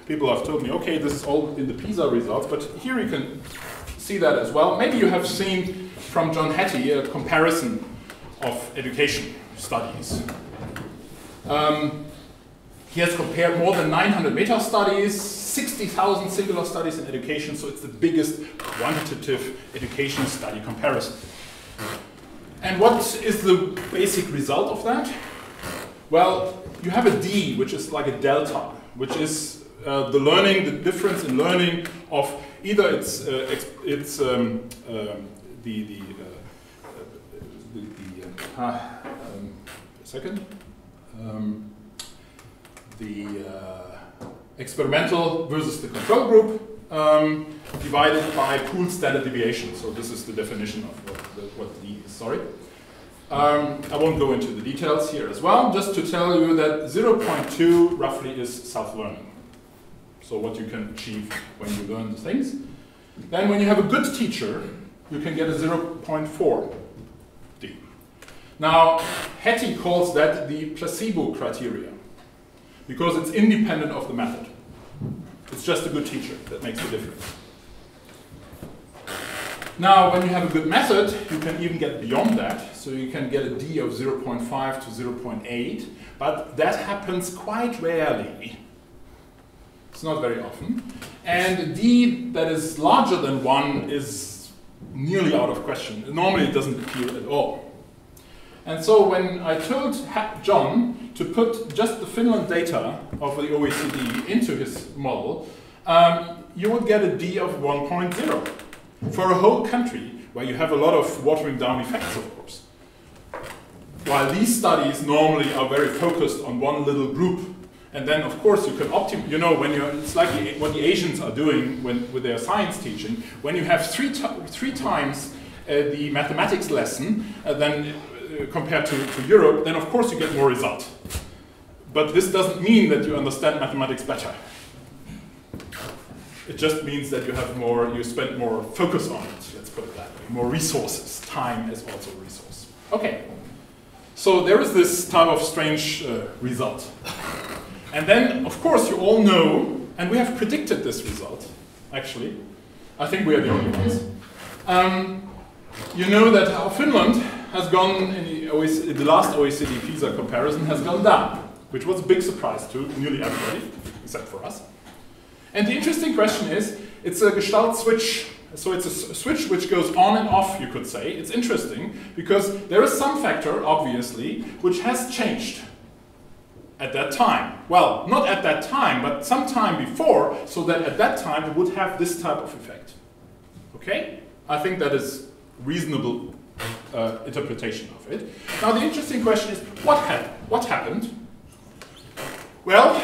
people have told me, okay, this is all in the PISA results, but here you can see that as well. Maybe you have seen from John Hattie a comparison of education studies. Um, he has compared more than nine hundred meta-studies, sixty thousand singular studies in education, so it's the biggest quantitative education study comparison. And what is the basic result of that? Well, you have a D, which is like a delta, which is uh, the learning, the difference in learning of either it's, uh, ex it's um, uh, the, the, uh, the, the uh, um, a second, um, the uh, experimental versus the control group um, divided by pooled standard deviation. So this is the definition of what, the, what D is, sorry. Um, I won't go into the details here as well, just to tell you that zero point two roughly is self-learning. So what you can achieve when you learn the things. Then when you have a good teacher, you can get a zero point four D. Now, Hattie calls that the placebo criteria, because it's independent of the method. It's just a good teacher that makes the difference. Now, when you have a good method, you can even get beyond that. So you can get a D of zero point five to zero point eight, but that happens quite rarely. It's not very often. And a D that is larger than one is nearly out of question. Normally it doesn't appear at all. And so when I told John to put just the Finland data of the O E C D into his model, um, you would get a D of one point zero. For a whole country where you have a lot of watering down effects, of course. While these studies normally are very focused on one little group, and then of course you can optimize, you know, when you're, it's like the, what the Asians are doing when, with their science teaching, when you have three, three times uh, the mathematics lesson uh, than uh, compared to, to Europe, then of course you get more result. But this doesn't mean that you understand mathematics better. It just means that you have more, you spend more focus on it, let's put it that way. More resources. Time is also a resource. Okay. So there is this type of strange uh, result. And then, of course, you all know, and we have predicted this result, actually. I think we are the only ones. Um, you know that how Finland has gone, in the, O E C D, the last O E C D PISA comparison, has gone down, which was a big surprise to nearly everybody, except for us. And the interesting question is, it's a Gestalt switch. So it's a switch which goes on and off, you could say. It's interesting because there is some factor, obviously, which has changed at that time. Well, not at that time, but some time before, so that at that time it would have this type of effect. Okay? I think that is reasonable uh, interpretation of it. Now the interesting question is, what happened? What happened? Well,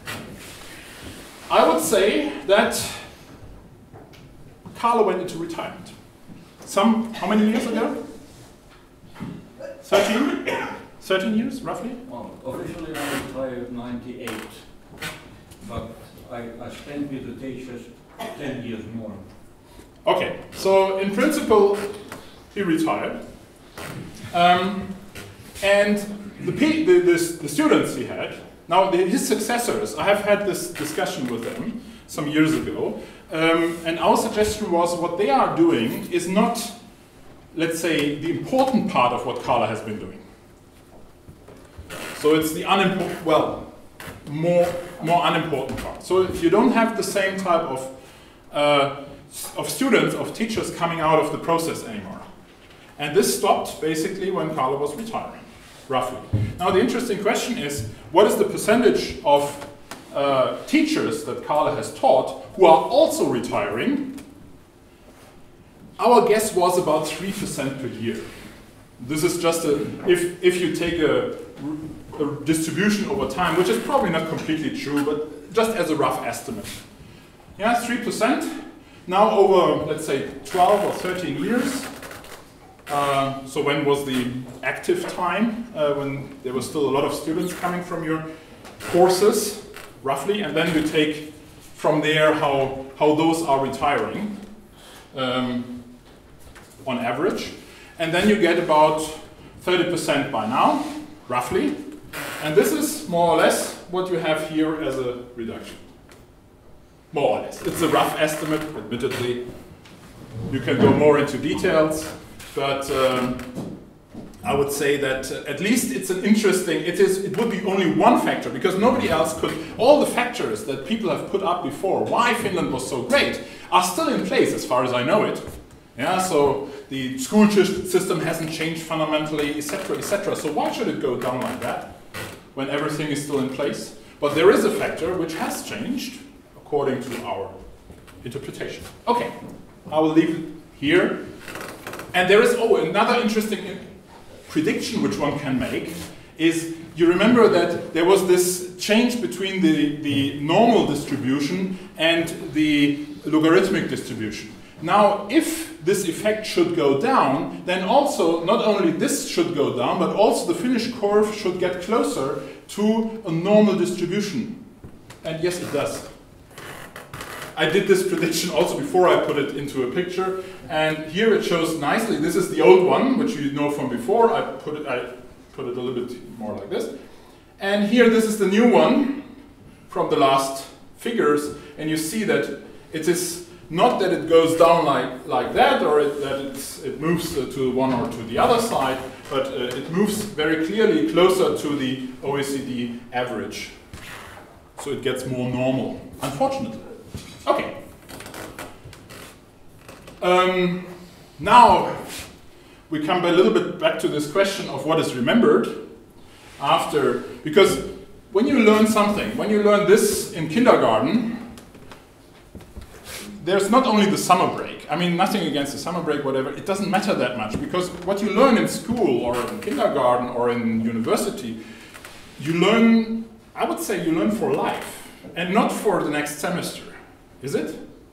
I would say that Carlo went into retirement. Some, how many years ago? thirteen? thirteen years, roughly? Well, officially I retired ninety-eight, but I, I spent with the teachers ten years more. Okay, so in principle, he retired. Um, and the, the, the, the students he had, now, the, his successors, I have had this discussion with them some years ago, um, and our suggestion was what they are doing is not, let's say, the important part of what Carla has been doing. So it's the unimportant, well, more, more unimportant part. So you don't have the same type of, uh, of students, of teachers coming out of the process anymore. And this stopped basically when Carla was retiring. Roughly. Now the interesting question is, what is the percentage of uh, teachers that Carla has taught who are also retiring? Our guess was about three percent per year. This is just a, if, if you take a, a distribution over time, which is probably not completely true, but just as a rough estimate. Yeah, three percent. Now over, let's say, twelve or thirteen years, Uh, so when was the active time, uh, when there was still a lot of students coming from your courses, roughly, and then you take from there how, how those are retiring um, on average. And then you get about thirty percent by now, roughly. And this is more or less what you have here as a reduction. more or less. It's a rough estimate, admittedly. You can go more into details, but um, I would say that uh, at least it's an interesting, it is, it would be only one factor, because nobody else could, all the factors that people have put up before, why Finland was so great, are still in place as far as I know it. Yeah, so the school system hasn't changed fundamentally, et cetera, et cetera. So why should it go down like that when everything is still in place? But there is a factor which has changed according to our interpretation. Okay, I will leave it here. And there is oh, another interesting prediction which one can make is, you remember that there was this change between the, the normal distribution and the logarithmic distribution. Now, if this effect should go down, then also not only this should go down, but also the Finnish curve should get closer to a normal distribution. And yes, it does. I did this prediction also before I put it into a picture, and here it shows nicely. This is the old one, which you know from before. I put it, I put it a little bit more like this. And here, this is the new one from the last figures, and you see that it is not that it goes down like, like that, or it, that it's, it moves uh, to one or to the other side, but uh, it moves very clearly closer to the O E C D average. So it gets more normal, unfortunately. Okay. Um, now we come a little bit back to this question of what is remembered after, because when you learn something, when you learn this in kindergarten, there's not only the summer break. I mean, nothing against the summer break, whatever. It doesn't matter that much, because what you learn in school or in kindergarten or in university, you learn, I would say you learn for life and not for the next semester. Is it?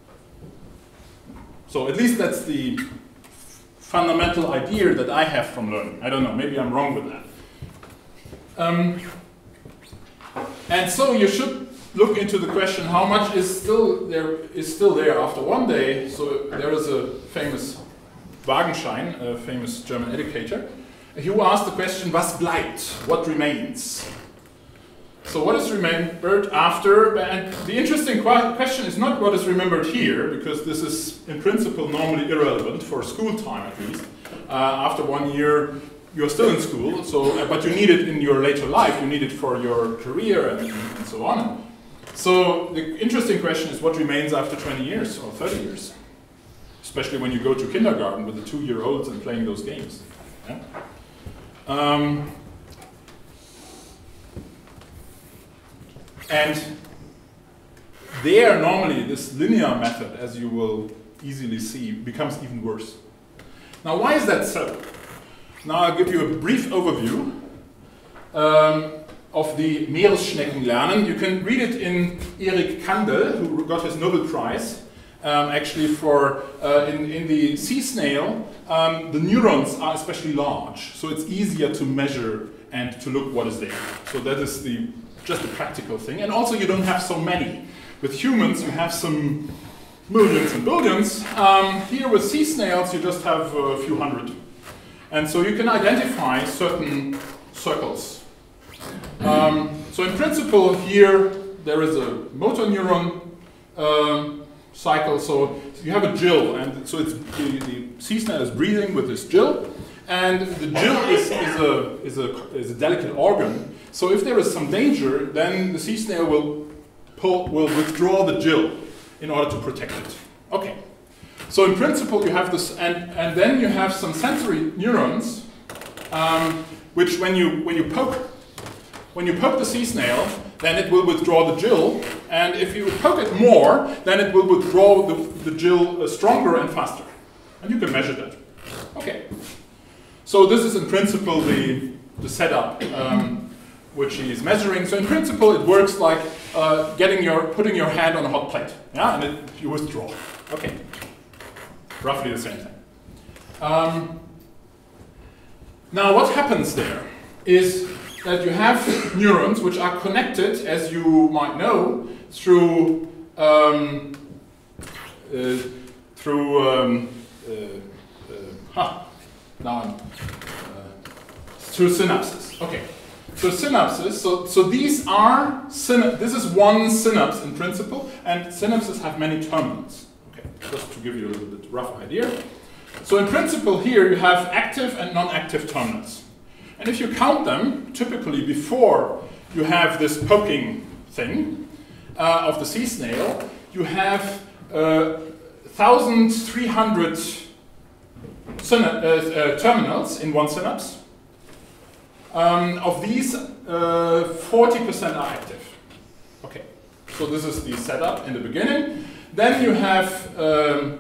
So at least that's the fundamental idea that I have from learning. I don't know, maybe I'm wrong with that. Um, and so you should look into the question, how much is still there is still there after one day. So there is a famous Wagenschein, a famous German educator, who asked the question, was bleibt? What remains? So what is remembered after? And the interesting question is not what is remembered here, because this is in principle normally irrelevant for school time at least. Uh, after one year, you're still in school, so uh, but you need it in your later life. You need it for your career and, and so on. So the interesting question is what remains after twenty years or thirty years, especially when you go to kindergarten with the two-year-olds and playing those games. Yeah? Um, and there, normally, this linear method, as you will easily see, becomes even worse. Now, why is that so? Now, I'll give you a brief overview um, of the Meeresschneckenlernen. You can read it in Erik Kandel, who got his Nobel Prize, um, actually for, uh, in, in the sea snail, um, the neurons are especially large, so it's easier to measure and to look what is there. So that is the, just a practical thing. And also you don't have so many. With humans, you have some millions and billions. Um, here with sea snails, you just have a few hundred. And so you can identify certain circles. Um, so in principle, here there is a motor neuron um, cycle. So you have a gill, and so it's the, the sea snail is breathing with this gill, and the gill is, is, a, is, a, is a delicate organ. So if there is some danger, then the sea snail will pull, will withdraw the gill in order to protect it. Okay. So in principle, you have this, and, and then you have some sensory neurons, um, which when you when you poke when you poke the sea snail, then it will withdraw the gill, and if you poke it more, then it will withdraw the, the gill uh, stronger and faster, and you can measure that. Okay. So this is in principle the the setup um, which he is measuring. So in principle, it works like uh, getting your putting your hand on a hot plate, yeah, and it, you withdraw. Okay. Roughly the same thing. Um, now what happens there is that you have neurons which are connected, as you might know, through um, uh, through um, uh, uh, huh, now I'm, uh, through synapses. Okay. So synapses, so, so these are, syna this is one synapse in principle, and synapses have many terminals. Okay, just to give you a little bit rough idea. So in principle here you have active and non-active terminals. And if you count them, typically before you have this poking thing uh, of the sea snail, you have uh, one thousand three hundred uh, uh, terminals in one synapse. Um, of these, forty percent uh, are active. Okay, so this is the setup in the beginning. Then you have um,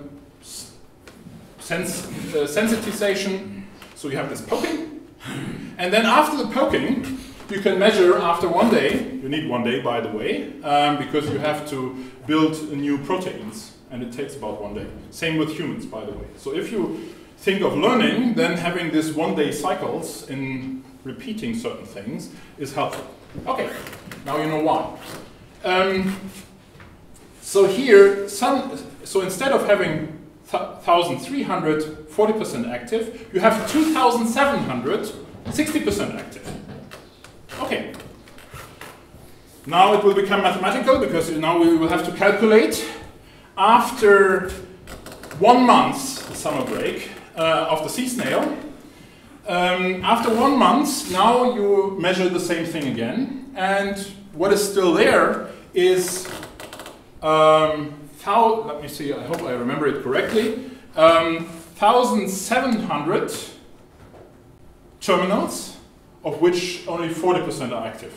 sens uh, sensitization, so you have this poking. And then after the poking, you can measure after one day, you need one day by the way, um, because you have to build new proteins, and it takes about one day. Same with humans, by the way. So if you think of learning, then having this one day cycles in repeating certain things is helpful. Okay, now you know why. Um, so here, some, so instead of having one thousand three hundred, forty percent active, you have two thousand seven hundred, sixty percent active. Okay. Now it will become mathematical because now we will have to calculate after one month summer break uh, of the sea snail. Um, after one month, now you measure the same thing again, and what is still there is, um, let me see, I hope I remember it correctly, um, one thousand seven hundred terminals, of which only forty percent are active.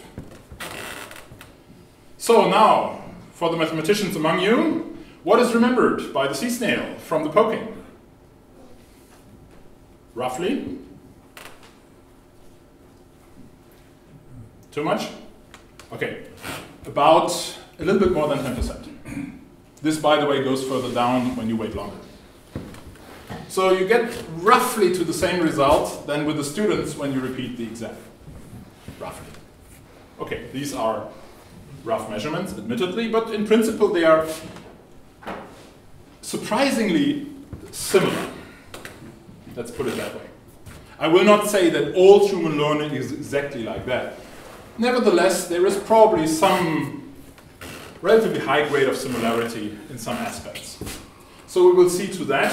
So now, for the mathematicians among you, what is remembered by the sea snail from the poking? Roughly? Too much? Okay, about a little bit more than ten percent. This, by the way, goes further down when you wait longer. So you get roughly to the same result than with the students when you repeat the exam. Roughly. Okay, these are rough measurements, admittedly, but in principle they are surprisingly similar. Let's put it that way. I will not say that all human learning is exactly like that. Nevertheless, there is probably some relatively high grade of similarity in some aspects. So we will see to that.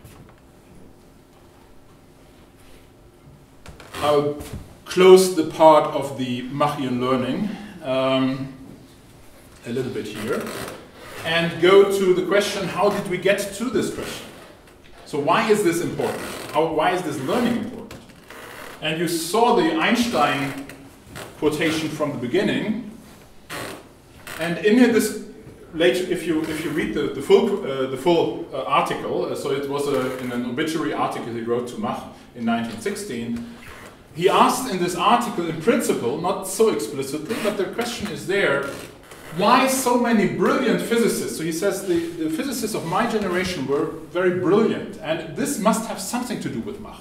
I'll close the part of the Machian learning um, a little bit here and go to the question, how did we get to this question? So why is this important? How, why is this learning important? And you saw the Einstein quotation from the beginning, and in this later, if you if you read the the full uh, the full uh, article, uh, so it was a, in an obituary article he wrote to Mach in nineteen sixteen. He asked in this article, in principle, not so explicitly, but the question is there: why so many brilliant physicists? So he says the the physicists of my generation were very brilliant, and this must have something to do with Mach.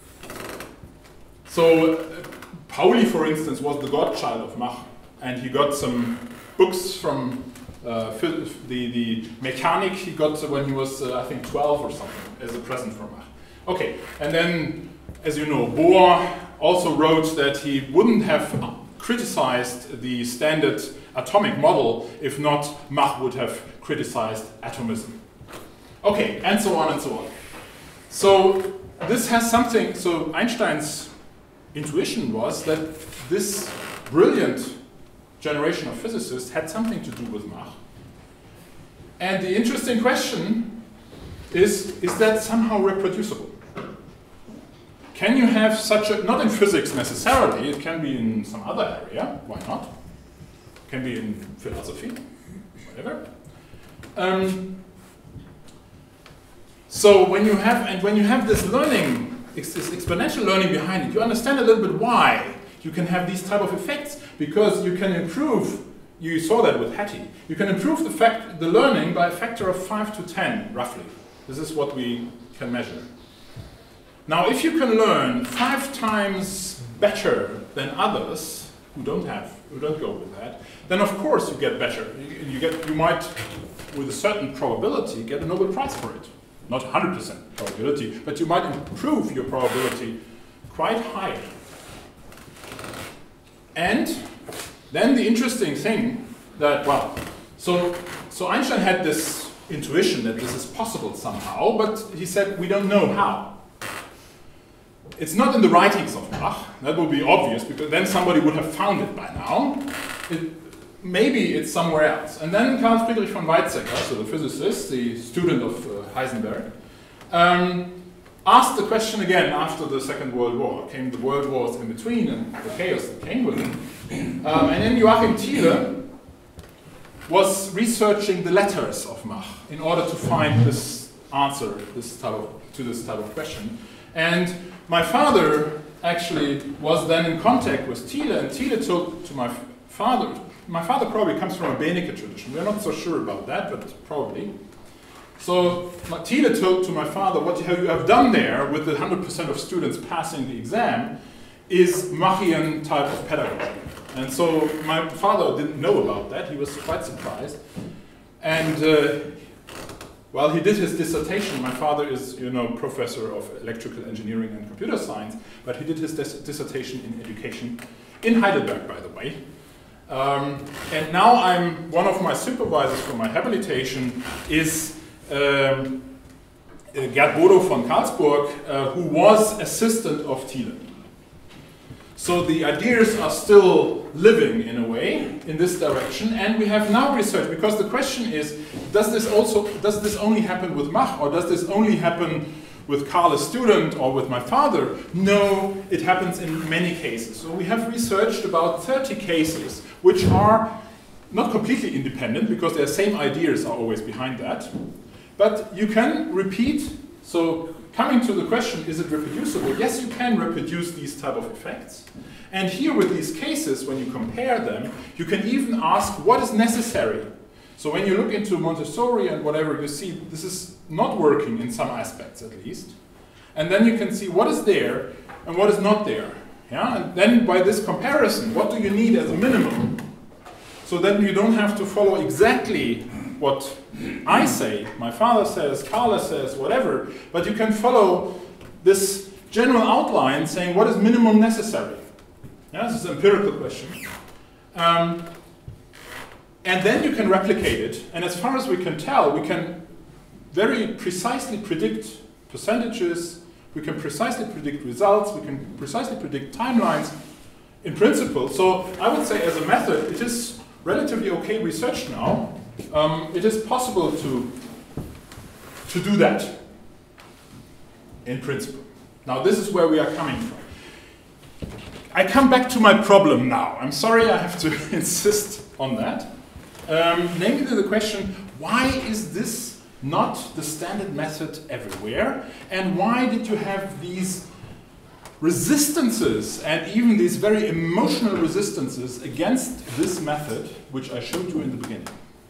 So. Uh, Pauli, for instance, was the godchild of Mach, and he got some books from uh, the, the Mechanik he got when he was, uh, I think, twelve or something, as a present from Mach. Okay, and then, as you know, Bohr also wrote that he wouldn't have criticized the standard atomic model if not Mach would have criticized atomism. Okay, and so on and so on. So this has something, so Einstein's intuition was that this brilliant generation of physicists had something to do with Mach. And the interesting question is, is that somehow reproducible? Can you have such a, not in physics necessarily, it can be in some other area, why not? It can be in philosophy, whatever. Um, so when you have, and when you have this learning, this exponential learning behind it, you understand a little bit why you can have these type of effects, because you can improve, you saw that with Hattie, you can improve the, fact, the learning by a factor of five to ten, roughly. This is what we can measure. Now, if you can learn five times better than others who don't have, who don't go with that, then of course you get better. You, you, get, you might, with a certain probability, get a Nobel Prize for it. Not one hundred percent probability, but you might improve your probability quite high. And then the interesting thing that, well, so, so Einstein had this intuition that this is possible somehow, but he said we don't know how. It's not in the writings of Mach, that would be obvious, because then somebody would have found it by now. It, maybe it's somewhere else. And then Carl Friedrich von Weizsäcker, so the physicist, the student of uh, Heisenberg, um, asked the question again after the Second World War. Came the world wars in between and the chaos that came with it. Um, and then Joachim Thiele was researching the letters of Mach in order to find this answer this type of, to this type of question. And my father actually was then in contact with Thiele, and Thiele told to my father, my father probably comes from a Benecke tradition. We're not so sure about that, but probably. So Thiele told to my father, what you have done there with the one hundred percent of students passing the exam is Machian type of pedagogy. And so my father didn't know about that. He was quite surprised. And uh, while he did his dissertation, my father is, you know, professor of electrical engineering and computer science, but he did his dis dissertation in education in Heidelberg, by the way. Um, and now I'm, one of my supervisors for my habilitation is um, uh, Gerd Bodo von Karlsburg, uh, who was assistant of Thiele. So the ideas are still living in a way in this direction, and we have now research, because the question is, does this also, does this only happen with Mach, or does this only happen with Carl, a student, or with my father? No, it happens in many cases. So we have researched about thirty cases, which are not completely independent, because their same ideas are always behind that. But you can repeat, so coming to the question, is it reproducible? Yes, you can reproduce these type of effects. And here with these cases, when you compare them, you can even ask what is necessary. So when you look into Montessori and whatever, you see this is not working in some aspects at least. And then you can see what is there and what is not there. Yeah? And then by this comparison, what do you need as a minimum? So then you don't have to follow exactly what I say, my father says, Carla says, whatever, but you can follow this general outline saying what is minimum necessary. Yeah, this is an empirical question. Um, and then you can replicate it, and as far as we can tell, we can very precisely predict percentages, we can precisely predict results, we can precisely predict timelines in principle. So I would say as a method, it is relatively okay research now. Um, it is possible to, to do that in principle. Now this is where we are coming from. I come back to my problem now. I'm sorry I have to insist on that. Um, namely the question, why is this not the standard method everywhere? And why did you have these resistances and even these very emotional resistances against this method, which I showed you in the beginning?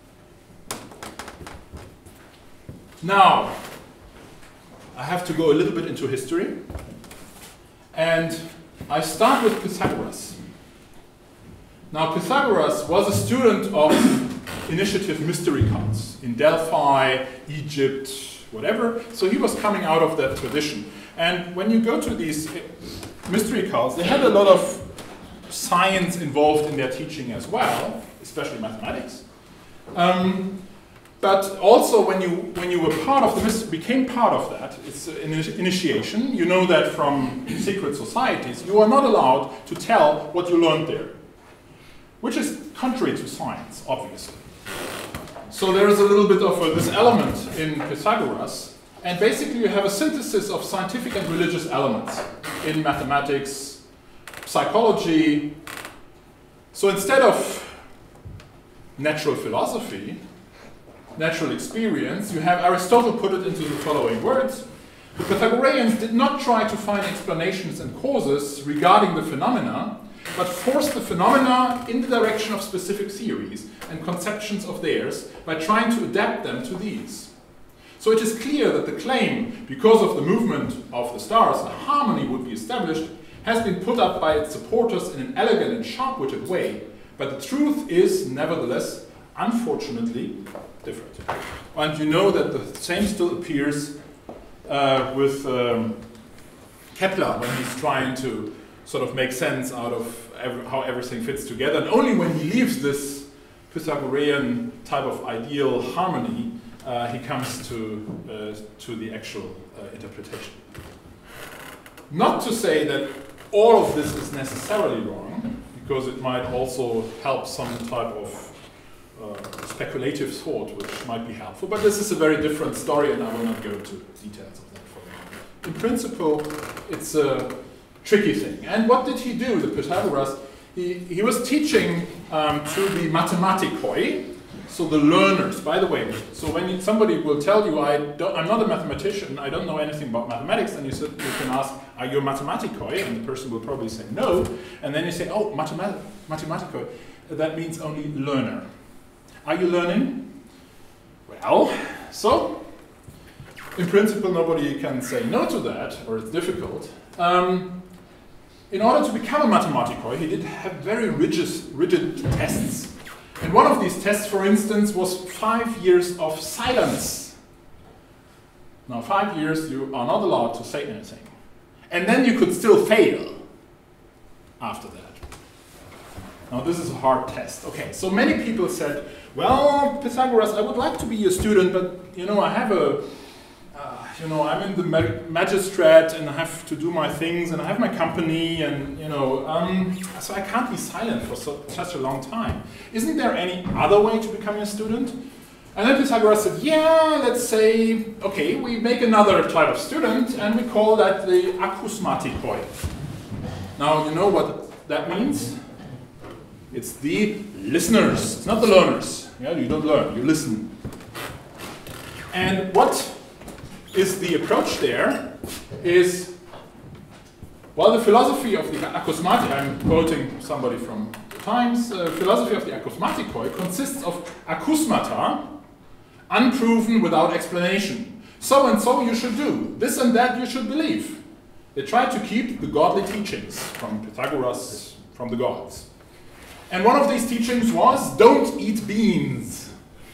Now, I have to go a little bit into history, and I start with Pythagoras. Now, Pythagoras was a student of initiative mystery cults in Delphi, Egypt, whatever, so he was coming out of that tradition. And when you go to these mystery cults, they had a lot of science involved in their teaching as well, especially mathematics. Um, But also, when you when you were part of the became part of that, it's an initiation. You know that from secret societies, you are not allowed to tell what you learned there, which is contrary to science, obviously. So there is a little bit of a, this element in Pythagoras, and basically you have a synthesis of scientific and religious elements in mathematics, psychology. So instead of natural philosophy, natural experience, you have Aristotle put it into the following words. The Pythagoreans did not try to find explanations and causes regarding the phenomena, but forced the phenomena in the direction of specific theories and conceptions of theirs by trying to adapt them to these. So it is clear that the claim, because of the movement of the stars, a harmony would be established, has been put up by its supporters in an elegant and sharp-witted way, but the truth is, nevertheless, unfortunately, different. And you know that the same still appears uh, with um, Kepler when he's trying to sort of make sense out of ev how everything fits together. And only when he leaves this Pythagorean type of ideal harmony, uh, he comes to, uh, to the actual uh, interpretation. Not to say that all of this is necessarily wrong, because it might also help some type of uh, speculative thought, which might be helpful. But this is a very different story, and I will not go into details of that for a moment. In principle, it's a tricky thing. And what did he do, the Pythagoras? He, he was teaching um, to the mathematikoi, so the learners. By the way, so when you, somebody will tell you, I don't, I'm not a mathematician, I don't know anything about mathematics, then you, you can ask, are you a mathematikoi? And the person will probably say no. And then you say, oh, mathemat mathematikoi. That means only learner. Are you learning? Well, so in principle, nobody can say no to that, or it's difficult. Um, in order to become a mathematikoi, he did have very rigid, rigid tests. And one of these tests, for instance, was five years of silence. Now, five years, you are not allowed to say anything. And then you could still fail after that. Now, this is a hard test. Okay, so many people said, well, Pythagoras, I would like to be a student, but, you know, I have a, uh, you know, I'm in the ma magistrate and I have to do my things and I have my company and, you know, um, so I can't be silent for so, such a long time. Isn't there any other way to become a student? And then Pythagoras said, yeah, let's say, okay, we make another type of student and we call that the akousmatikoi. Now, you know what that means? It's the listeners, it's not the learners. Yeah, you don't learn, you listen. And what is the approach there is, well, the philosophy of the akousmatikoi, I'm quoting somebody from the Times, uh, philosophy of the akousmatikoi consists of akousmata, unproven without explanation. So and so you should do, this and that you should believe. They try to keep the godly teachings from Pythagoras, from the gods. And one of these teachings was, don't eat beans.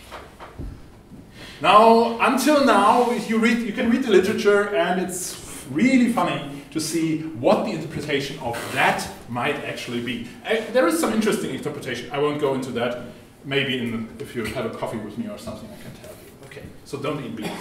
Now, until now, if you read, you can read the literature, and it's really funny to see what the interpretation of that might actually be. I, there is some interesting interpretation. I won't go into that. Maybe in the, if you have a coffee with me or something, I can tell you. Okay, so don't eat beans.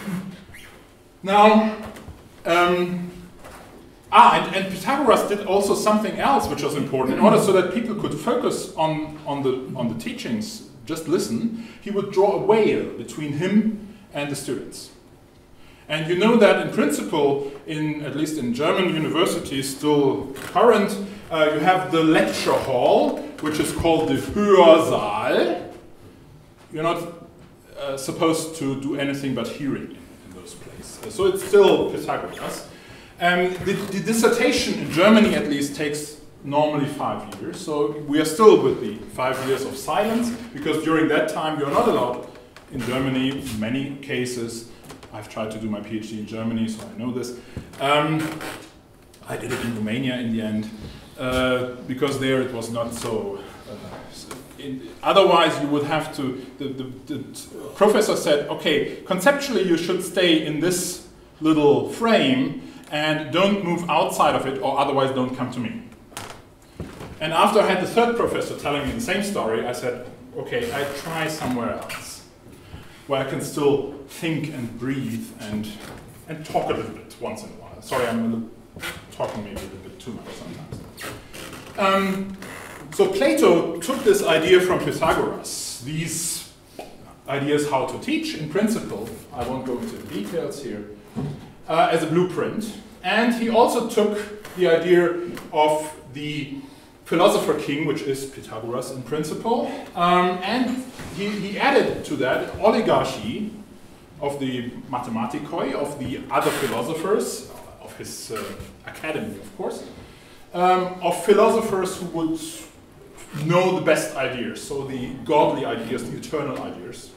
Now, um, ah, and, and Pythagoras did also something else which was important. In order so that people could focus on, on, the, on the teachings, just listen, he would draw a veil between him and the students. And you know that in principle, in, at least in German universities still current, uh, you have the lecture hall, which is called the Hörsaal. You're not uh, supposed to do anything but hearing in those places. So it's still Pythagoras. Um, the, the dissertation in Germany at least takes normally five years. So we are still with the five years of silence, because during that time you're not allowed in Germany, in many cases. I've tried to do my PhD in Germany, so I know this. Um, I did it in Romania in the end, uh, because there it was not so. Uh, in, otherwise, you would have to. The, the, the professor said, okay, conceptually you should stay in this little frame and don't move outside of it, or otherwise don't come to me. And after I had the third professor telling me the same story, I said, okay, I try somewhere else, where I can still think and breathe and, and talk a little bit once in a while. Sorry, I'm a little, talking maybe a little bit too much sometimes. Um, so Plato took this idea from Pythagoras, these ideas how to teach in principle, I won't go into the details here, uh, as a blueprint. And he also took the idea of the philosopher king, which is Pythagoras in principle, um, and he, he added to that oligarchy of the mathematikoi, of the other philosophers, of his uh, academy, of course, um, of philosophers who would know the best ideas, so the godly ideas, the eternal ideas.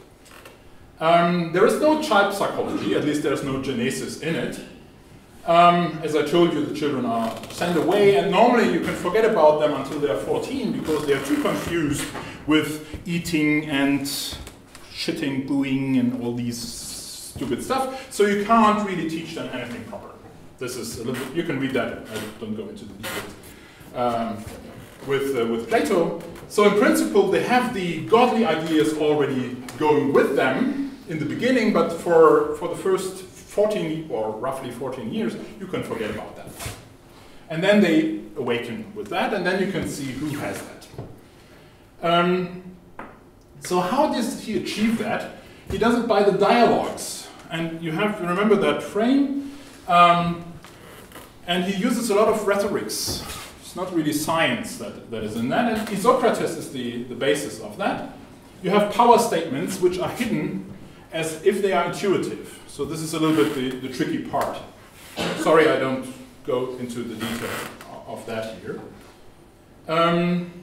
Um, there is no child psychology, at least there's no genesis in it. Um, as I told you, the children are sent away, and normally you can forget about them until they are fourteen, because they are too confused with eating and shitting, booing, and all these stupid stuff. So you can't really teach them anything proper. This is a little bit, you can read that, I don't go into the details. um, with, uh, with Plato. So in principle, they have the godly ideas already going with them in the beginning, but for, for the first fourteen or roughly fourteen years, you can forget about that. And then they awaken with that, and then you can see who has that. Um, so how does he achieve that? He does it by the dialogues. And you have to remember that frame. Um, and he uses a lot of rhetorics. It's not really science that, that is in that. And Isocrates is the, the basis of that. You have power statements which are hidden as if they are intuitive. So this is a little bit the, the tricky part. Sorry, I don't go into the detail of that here. Um,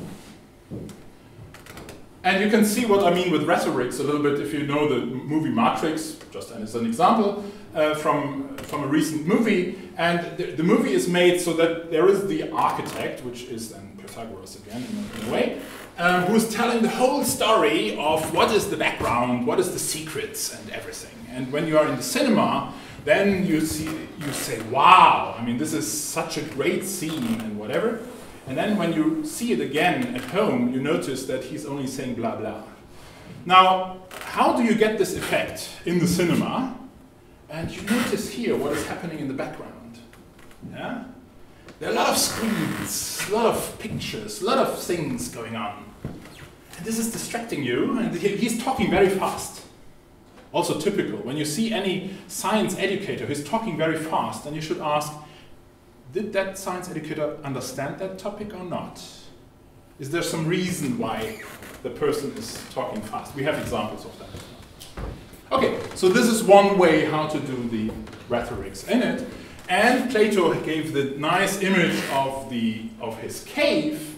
and you can see what I mean with rhetorics a little bit if you know the movie Matrix, just as an example, uh, from, from a recent movie. And the, the movie is made so that there is the architect, which is then Pythagoras again in a, in a way, um, who is telling the whole story of what is the background, what is the secrets and everything. And when you are in the cinema, then you see, you say, wow, I mean, this is such a great scene and whatever. And then when you see it again at home, you notice that he's only saying blah, blah. Now, how do you get this effect in the cinema? And you notice here what is happening in the background. Yeah? There are a lot of screens, a lot of pictures, a lot of things going on. And this is distracting you, and he's talking very fast. Also typical, when you see any science educator who's talking very fast, and you should ask, did that science educator understand that topic or not? Is there some reason why the person is talking fast? We have examples of that. Okay, so this is one way how to do the rhetorics in it. And Plato gave the nice image of, the, of his cave,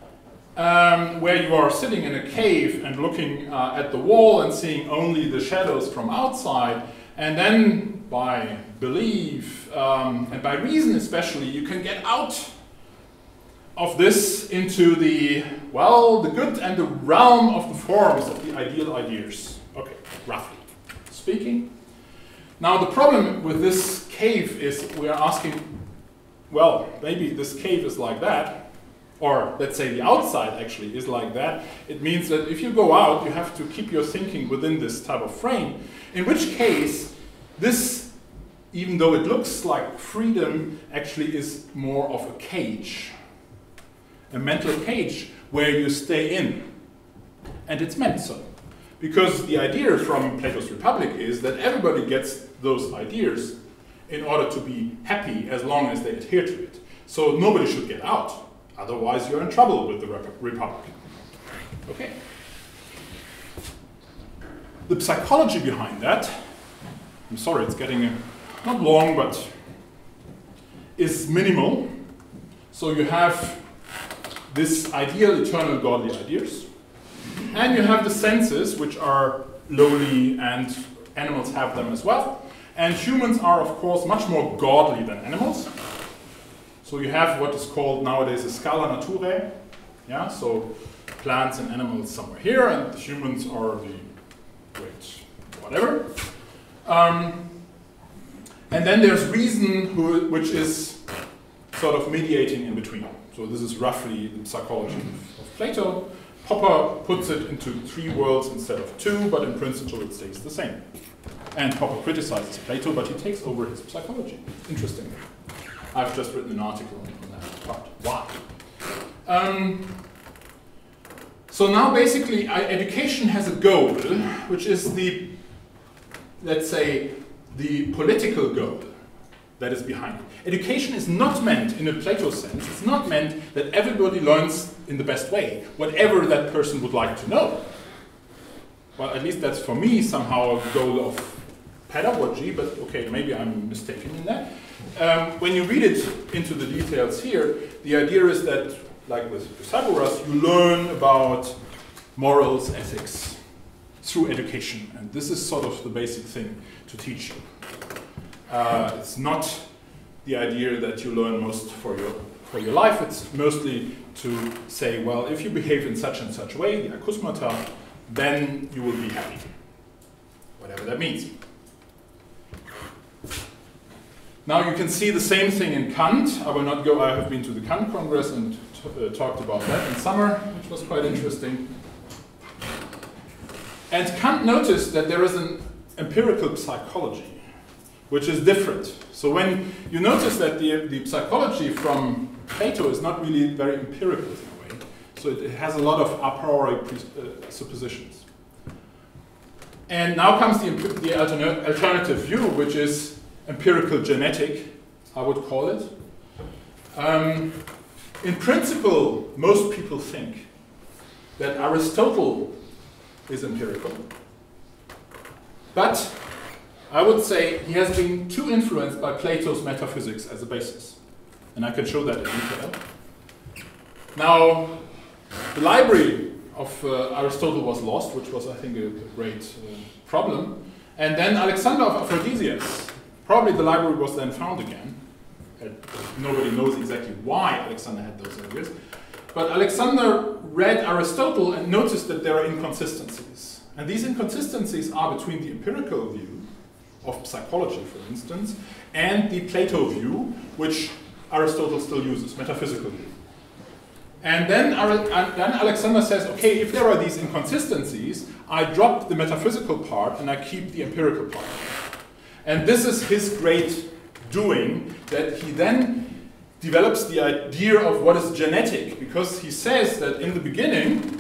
um, where you are sitting in a cave and looking uh, at the wall and seeing only the shadows from outside. And then by belief um, and by reason especially, you can get out of this into the, well, the good and the realm of the forms of the ideal ideas. Okay, roughly speaking. Now the problem with this cave is we are asking, well, maybe this cave is like that, or let's say the outside actually is like that. It means that if you go out, you have to keep your thinking within this type of frame, in which case this, even though it looks like freedom, actually is more of a cage, a mental cage where you stay in. And it's meant so. Because the idea from Plato's Republic is that everybody gets those ideas in order to be happy as long as they adhere to it. So nobody should get out, otherwise you're in trouble with the Rep Republic. Okay. The psychology behind that, I'm sorry it's getting a, not long, but is minimal. So you have this ideal eternal godly ideas, and you have the senses, which are lowly, and animals have them as well. And humans are, of course, much more godly than animals. So you have what is called nowadays a scala naturae. Yeah, so plants and animals somewhere here, and the humans are the great whatever. Um, and then there's reason, who, which is sort of mediating in between. So this is roughly the psychology of, of Plato. Popper puts it into three worlds instead of two, but in principle it stays the same. And Popper criticizes Plato, but he takes over his psychology. Interesting. I've just written an article on that part. Why? Um, so now basically I, education has a goal, which is the, let's say, the political goal that is behind it. Education is not meant, in a Plato sense, it's not meant that everybody learns in the best way, whatever that person would like to know. Well, at least that's for me somehow a goal of pedagogy, but okay, maybe I'm mistaken in that. Um, when you read it into the details here, the idea is that, like with Pythagoras, you learn about morals, ethics, through education. And this is sort of the basic thing to teach you. Uh, it's not the idea that you learn most for your, for your life. It's mostly to say, well, if you behave in such and such a way, the akusmata, then you will be happy. Whatever that means. Now you can see the same thing in Kant. I will not go, I have been to the Kant Congress and t uh, talked about that in summer, which was quite interesting. And Kant noticed that there is an empirical psychology, which is different. So when you notice that the, the psychology from Plato is not really very empirical in a way, so it, it has a lot of a priori uh, suppositions. And now comes the, the alterna alternative view, which is empirical genetic, I would call it. Um, in principle, most people think that Aristotle is empirical, but I would say he has been too influenced by Plato's metaphysics as a basis. And I can show that in detail. Now, the library of uh, Aristotle was lost, which was, I think, a, a great uh, problem. And then Alexander of Aphrodisias, probably the library was then found again. And nobody knows exactly why Alexander had those ideas. But Alexander read Aristotle and noticed that there are inconsistencies. And these inconsistencies are between the empirical view of psychology, for instance, and the Plato view, which Aristotle still uses, metaphysical view. And then, and then Alexander says, okay, if there are these inconsistencies, I drop the metaphysical part and I keep the empirical part. And this is his great doing, that he then develops the idea of what is genetic, because he says that in the beginning,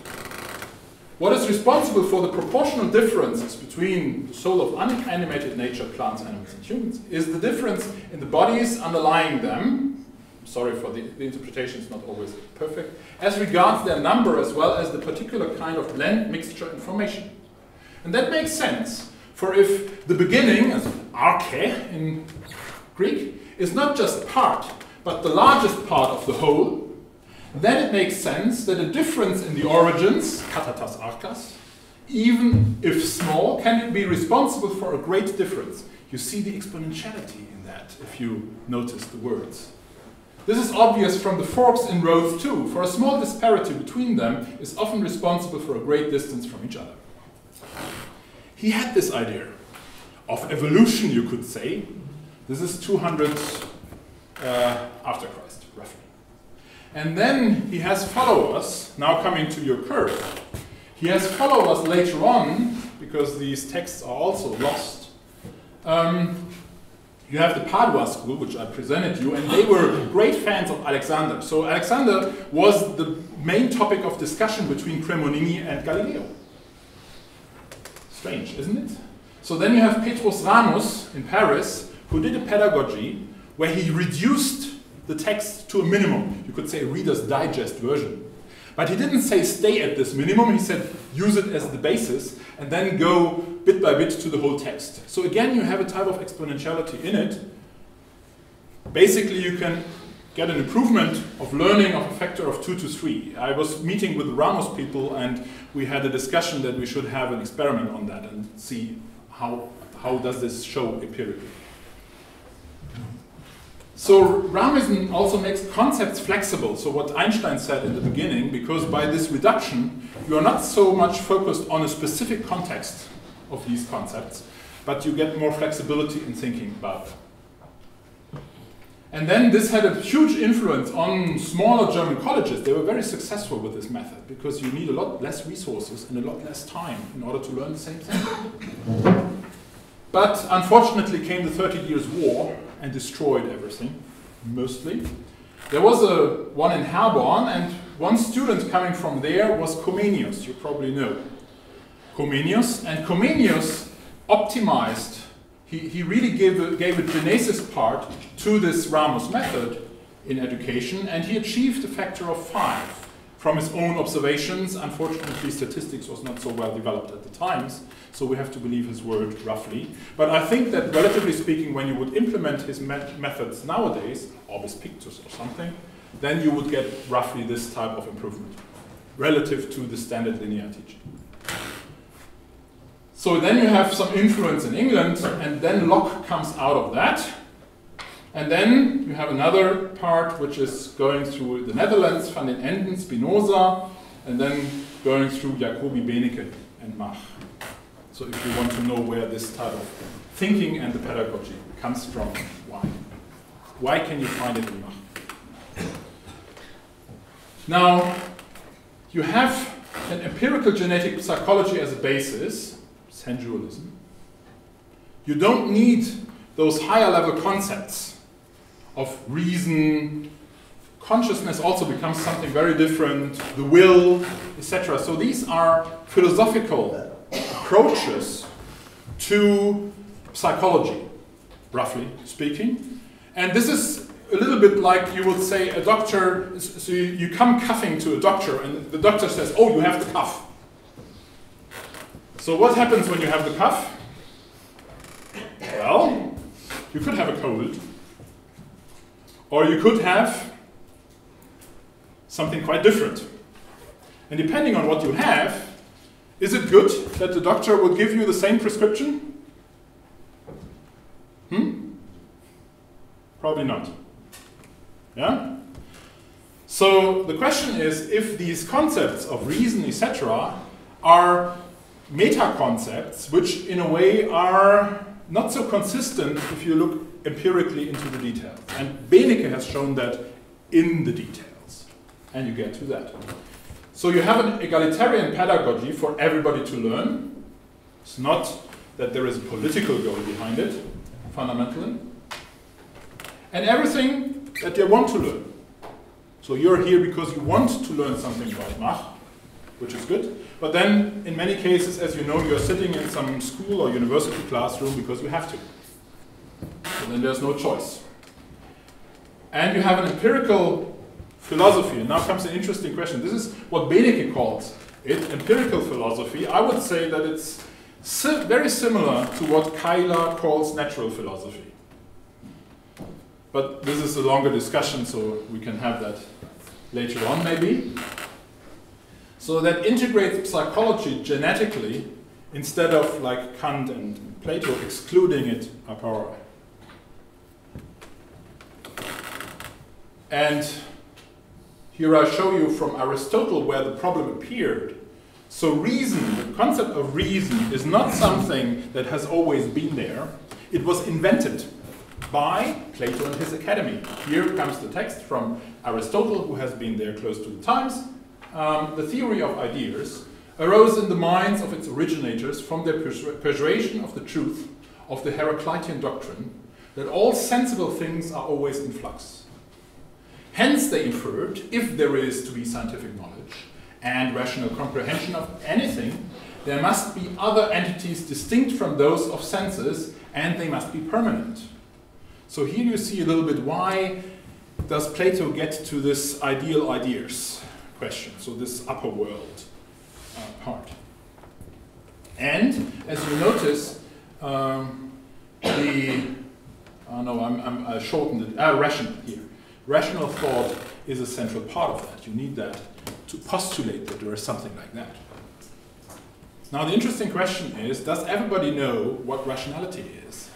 what is responsible for the proportional differences between the soul of unanimated nature, plants, animals, and humans, is the difference in the bodies underlying them. Sorry for the, the interpretation, is not always perfect. As regards their number as well as the particular kind of blend, mixture, and formation. And that makes sense, for if the beginning, as arche in Greek, is not just part, but the largest part of the whole, then it makes sense that a difference in the origins, katatas arkas, even if small, can be responsible for a great difference. You see the exponentiality in that, if you notice the words. This is obvious from the forks in rows too, for a small disparity between them is often responsible for a great distance from each other. He had this idea of evolution, you could say. This is two hundred uh, after Christ, roughly. And then he has followers, now coming to your curve. He has followers later on, because these texts are also lost. Um, you have the Padua school, which I presented you, and they were great fans of Alexander. So Alexander was the main topic of discussion between Cremonini and Galileo. Strange, isn't it? So then you have Petrus Ramus in Paris, who did a pedagogy where he reduced the text to a minimum. You could say a Reader's Digest version. But he didn't say stay at this minimum, he said use it as the basis and then go bit by bit to the whole text. So again, you have a type of exponentiality in it. Basically, you can get an improvement of learning of a factor of two to three. I was meeting with the Ramos people and we had a discussion that we should have an experiment on that and see how, how does this show empirically. So Ramism also makes concepts flexible, so what Einstein said in the beginning, because by this reduction, you are not so much focused on a specific context of these concepts, but you get more flexibility in thinking about them. And then this had a huge influence on smaller German colleges. They were very successful with this method, because you need a lot less resources and a lot less time in order to learn the same thing. But unfortunately came the Thirty Years' War, and destroyed everything, mostly. There was a one in Herborn, and one student coming from there was Comenius, you probably know. Comenius, and Comenius optimized, he, he really gave a, gave a genesis part to this Ramos method in education, and he achieved a factor of five from his own observations. Unfortunately, statistics was not so well developed at the times, so we have to believe his word roughly. But I think that relatively speaking, when you would implement his met methods nowadays, Orbis Pictus or something, then you would get roughly this type of improvement relative to the standard linear teaching. So then you have some influence in England, and then Locke comes out of that. And then you have another part which is going through the Netherlands, Van den Enden, Spinoza, and then going through Jacobi, Benecke, and Mach. So if you want to know where this type of thinking and the pedagogy comes from, wow. Why can you find it in Mach? Now, you have an empirical genetic psychology as a basis, sensualism. You don't need those higher level concepts of reason. Consciousness also becomes something very different, the will, et cetera. So these are philosophical approaches to psychology, roughly speaking. And this is a little bit like you would say a doctor, so you, you come coughing to a doctor and the doctor says, oh, you have the cough. So what happens when you have the cough? Well, you could have a cold, or you could have something quite different. And depending on what you have, is it good that the doctor would give you the same prescription? Hmm? Probably not. Yeah? So the question is if these concepts of reason, et cetera are meta-concepts which in a way are not so consistent if you look empirically into the details. And Benecke has shown that in the details. And you get to that. So you have an egalitarian pedagogy for everybody to learn. It's not that there is a political goal behind it, fundamentally. And everything that you want to learn. So you're here because you want to learn something about Mach, which is good. But then, in many cases, as you know, you're sitting in some school or university classroom because you have to. So then there's no choice. And you have an empirical philosophy. And now comes an interesting question. This is what Benecke calls it, empirical philosophy. I would say that it's si- very similar to what Keiler calls natural philosophy. But this is a longer discussion, so we can have that later on maybe. So that integrates psychology genetically instead of like Kant and Plato excluding it a priori. And here I show you from Aristotle where the problem appeared. So reason, the concept of reason is not something that has always been there. It was invented by Plato and his academy. Here comes the text from Aristotle, who has been there close to the times. Um, the theory of ideas arose in the minds of its originators from their persu- persuasion of the truth of the Heraclitean doctrine that all sensible things are always in flux. Hence they inferred, if there is to be scientific knowledge and rational comprehension of anything, there must be other entities distinct from those of senses, and they must be permanent. So here you see a little bit why does Plato get to this ideal ideas question, so this upper world uh, part. And as you notice, um, the, oh no, I'm, I'm I shortened it, uh, rational here. Rational thought is a central part of that. You need that to postulate that there is something like that. Now the interesting question is, does everybody know what rationality is?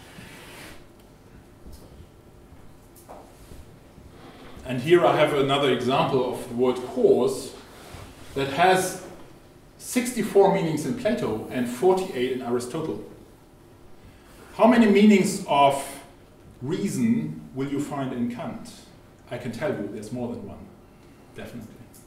And here I have another example of the word cause that has sixty-four meanings in Plato and forty-eight in Aristotle. How many meanings of reason will you find in Kant? I can tell you there's more than one, definitely.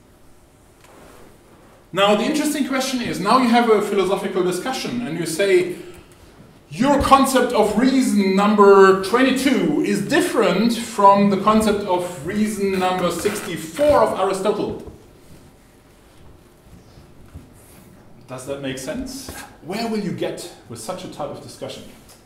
Now the interesting question is, now you have a philosophical discussion and you say, your concept of reason number twenty-two is different from the concept of reason number sixty-four of Aristotle. Does that make sense? Where will you get with such a type of discussion?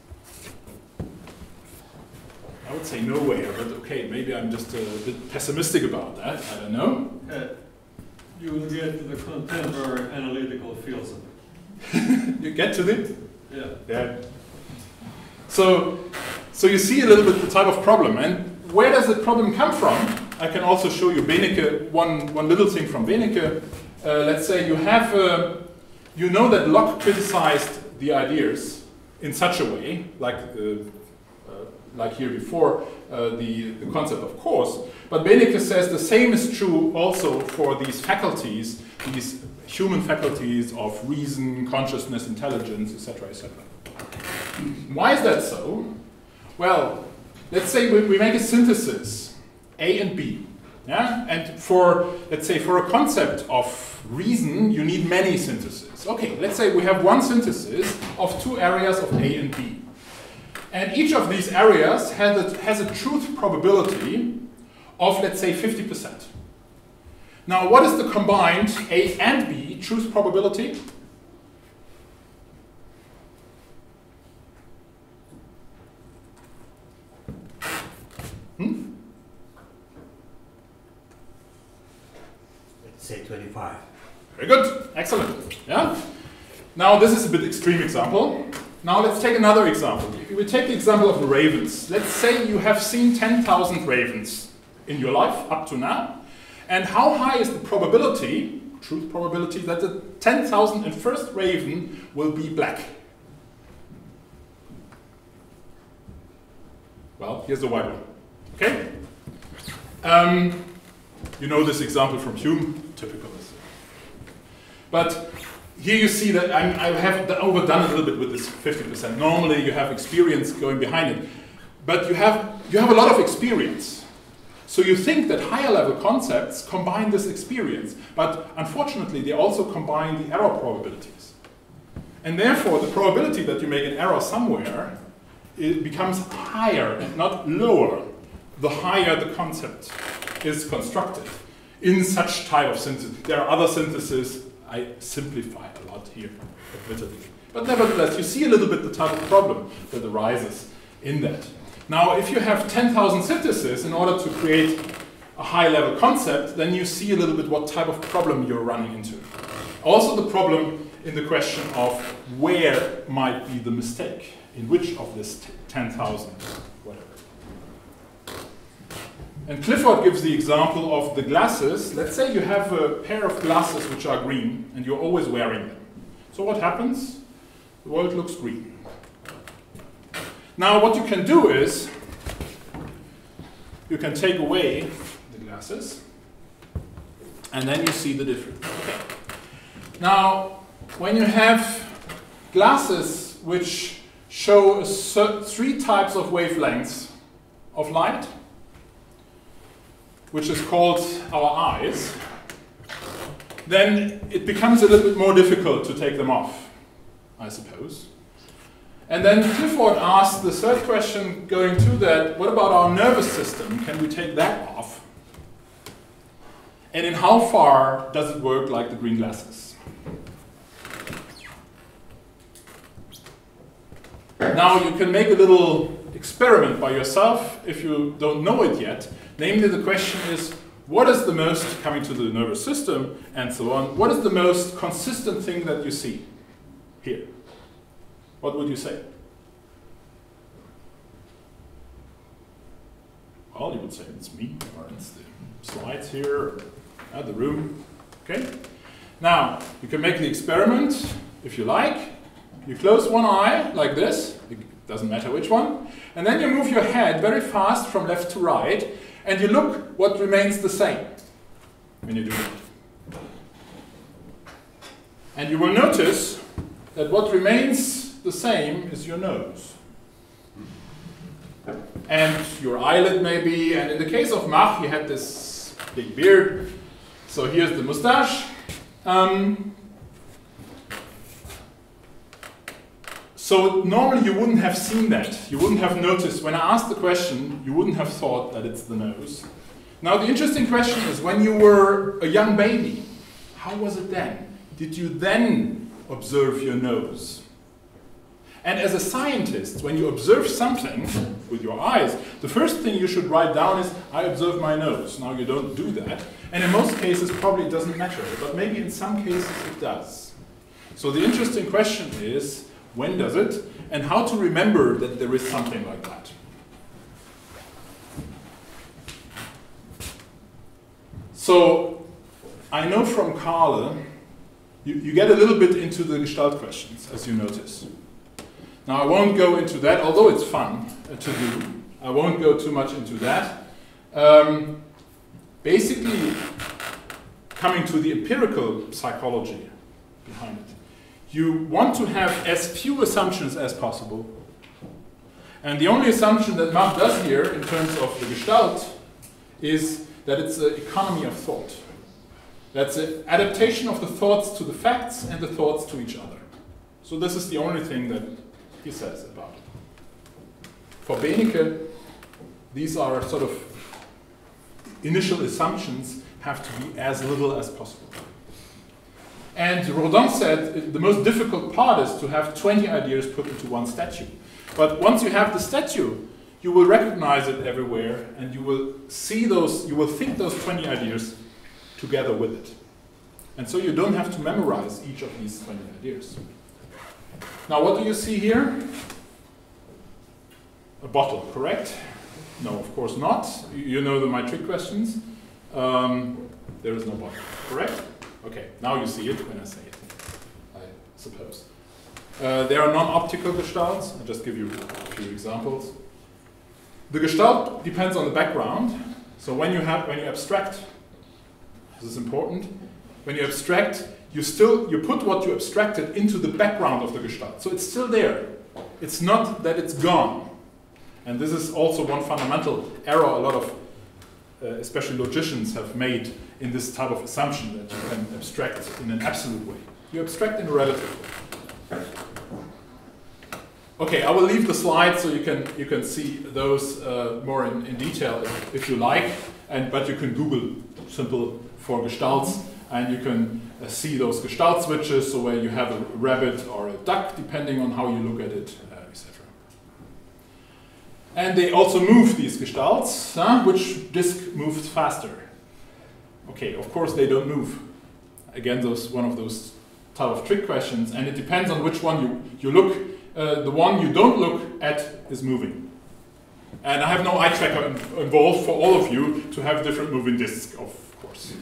I would say nowhere, but okay, maybe I'm just a bit pessimistic about that, I don't know. Uh, you will get to the contemporary analytical philosophy. You get to it? Yeah. Yeah. So, so you see a little bit the type of problem, and where does the problem come from? I can also show you Benecke, one, one little thing from Benecke. Uh, let's say you have, uh, you know that Locke criticized the ideas in such a way, like, uh, uh, like here before, uh, the, the concept of cause. But Benecke says the same is true also for these faculties, these human faculties of reason, consciousness, intelligence, et cetera, et cetera. Why is that so? Well, let's say we, we make a synthesis, A and B. Yeah? And for, let's say, for a concept of reason, you need many syntheses. Okay, let's say we have one synthesis of two areas of A and B. And each of these areas has a, has a truth probability of, let's say, fifty percent. Now, what is the combined A and B truth probability? Hmm? Let's say twenty-five. Very good. Excellent. Yeah? Now, this is a bit extreme example. Now, let's take another example. We take the example of the ravens. Let's say you have seen ten thousand ravens in your life up to now. And how high is the probability, truth probability, that the ten thousand first raven will be black? Well, here's the white one. Okay? Um, you know this example from Hume, typical. But here you see that I'm, I have overdone a little bit with this fifty percent. Normally you have experience going behind it. But you have, you have a lot of experience. So you think that higher level concepts combine this experience. But unfortunately, they also combine the error probabilities. And therefore, the probability that you make an error somewhere, it becomes higher and not lower the higher the concept is constructed in such type of synthesis. There are other syntheses. I simplify a lot here, admittedly. But nevertheless, you see a little bit the type of problem that arises in that. Now, if you have ten thousand syntheses in order to create a high-level concept, then you see a little bit what type of problem you're running into. Also the problem in the question of where might be the mistake, in which of this ten thousand, whatever. And Clifford gives the example of the glasses. Let's say you have a pair of glasses which are green, and you're always wearing them. So what happens? The world looks green. Now what you can do is, you can take away the glasses, and then you see the difference. Okay. Now, when you have glasses which show a three types of wavelengths of light, which is called our eyes, then it becomes a little bit more difficult to take them off, I suppose. And then Clifford asked the third question going to that, what about our nervous system? Can we take that off? And in how far does it work like the green glasses? Now you can make a little experiment by yourself if you don't know it yet. Namely, the question is, what is the most, coming to the nervous system and so on, what is the most consistent thing that you see here? What would you say? Well, you would say it's me, or it's the slides here, or uh, the room. Okay? Now, you can make the experiment if you like. You close one eye like this, it doesn't matter which one, and then you move your head very fast from left to right, and you look what remains the same when you do it. And you will notice that what remains the same is your nose. And your eyelid maybe, and in the case of Mach, he had this big beard, so here's the mustache. Um, So normally you wouldn't have seen that. You wouldn't have noticed. When I asked the question, you wouldn't have thought that it's the nose. Now the interesting question is, when you were a young baby, how was it then? Did you then observe your nose? And as a scientist, when you observe something with your eyes, the first thing you should write down is, I observe my nose. Now you don't do that. And in most cases, probably it doesn't matter. But maybe in some cases it does. So the interesting question is, when does it? And how to remember that there is something like that. So, I know from Carle, you, you get a little bit into the Gestalt questions, as you notice. Now, I won't go into that, although it's fun uh, to do. I won't go too much into that. Um, basically, coming to the empirical psychology behind it. You want to have as few assumptions as possible, And the only assumption that Mach does here in terms of the Gestalt is that it's an economy of thought. That's an adaptation of the thoughts to the facts and the thoughts to each other. So this is the only thing that he says about it. For Benecke, these are sort of initial assumptions have to be as little as possible. And Rodin said the most difficult part is to have twenty ideas put into one statue. But once you have the statue, you will recognize it everywhere, and you will see those, you will think those twenty ideas together with it. And so you don't have to memorize each of these twenty ideas. Now, what do you see here? A bottle, correct? No, of course not. You know the my trick questions. Um, there is no bottle, correct? Okay, now you see it when I say it, I suppose. Uh, there are non-optical gestalts. I'll just give you a few examples. The gestalt depends on the background. So when you have, when you abstract, this is important. When you abstract, you still you put what you abstracted into the background of the gestalt. So it's still there. It's not that it's gone. And this is also one fundamental error a lot of, uh, especially logicians, have made in this type of assumption that you can abstract in an absolute way. You abstract in a relative way. Okay, I will leave the slides so you can you can see those uh, more in, in detail if, if you like, and but you can Google simple for gestalts, and you can uh, see those gestalt switches, so where you have a rabbit or a duck, depending on how you look at it, uh, et cetera. And they also move these gestalts. Huh? Which disk moves faster? Okay, of course they don't move. Again, those one of those type of trick questions, and it depends on which one you, you look. Uh, the one you don't look at is moving. And I have no eye tracker in, involved for all of you to have different moving disks, of course.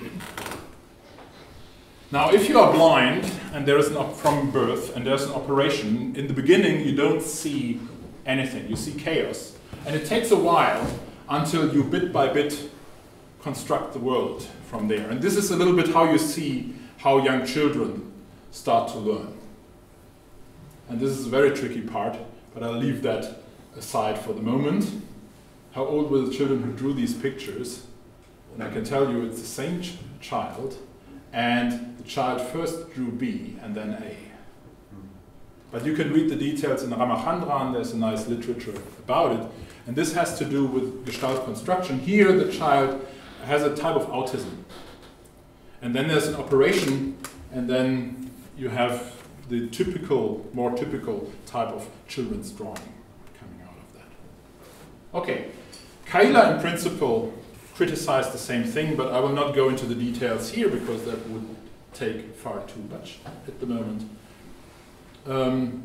Now, if you are blind and there is an op from birth and there's an operation, in the beginning you don't see anything, you see chaos. And it takes a while until you bit by bit construct the world from there. And this is a little bit how you see how young children start to learn. And this is a very tricky part, but I'll leave that aside for the moment. How old were the children who drew these pictures? And I can tell you it's the same ch child, and the child first drew B and then A. But you can read the details in Ramachandran, there's a nice literature about it. And this has to do with Gestalt construction. Here the child has a type of autism. And then there's an operation, and then you have the typical, more typical type of children's drawing coming out of that. Okay, Keiler in principle criticized the same thing, but I will not go into the details here because that would take far too much at the moment. Um,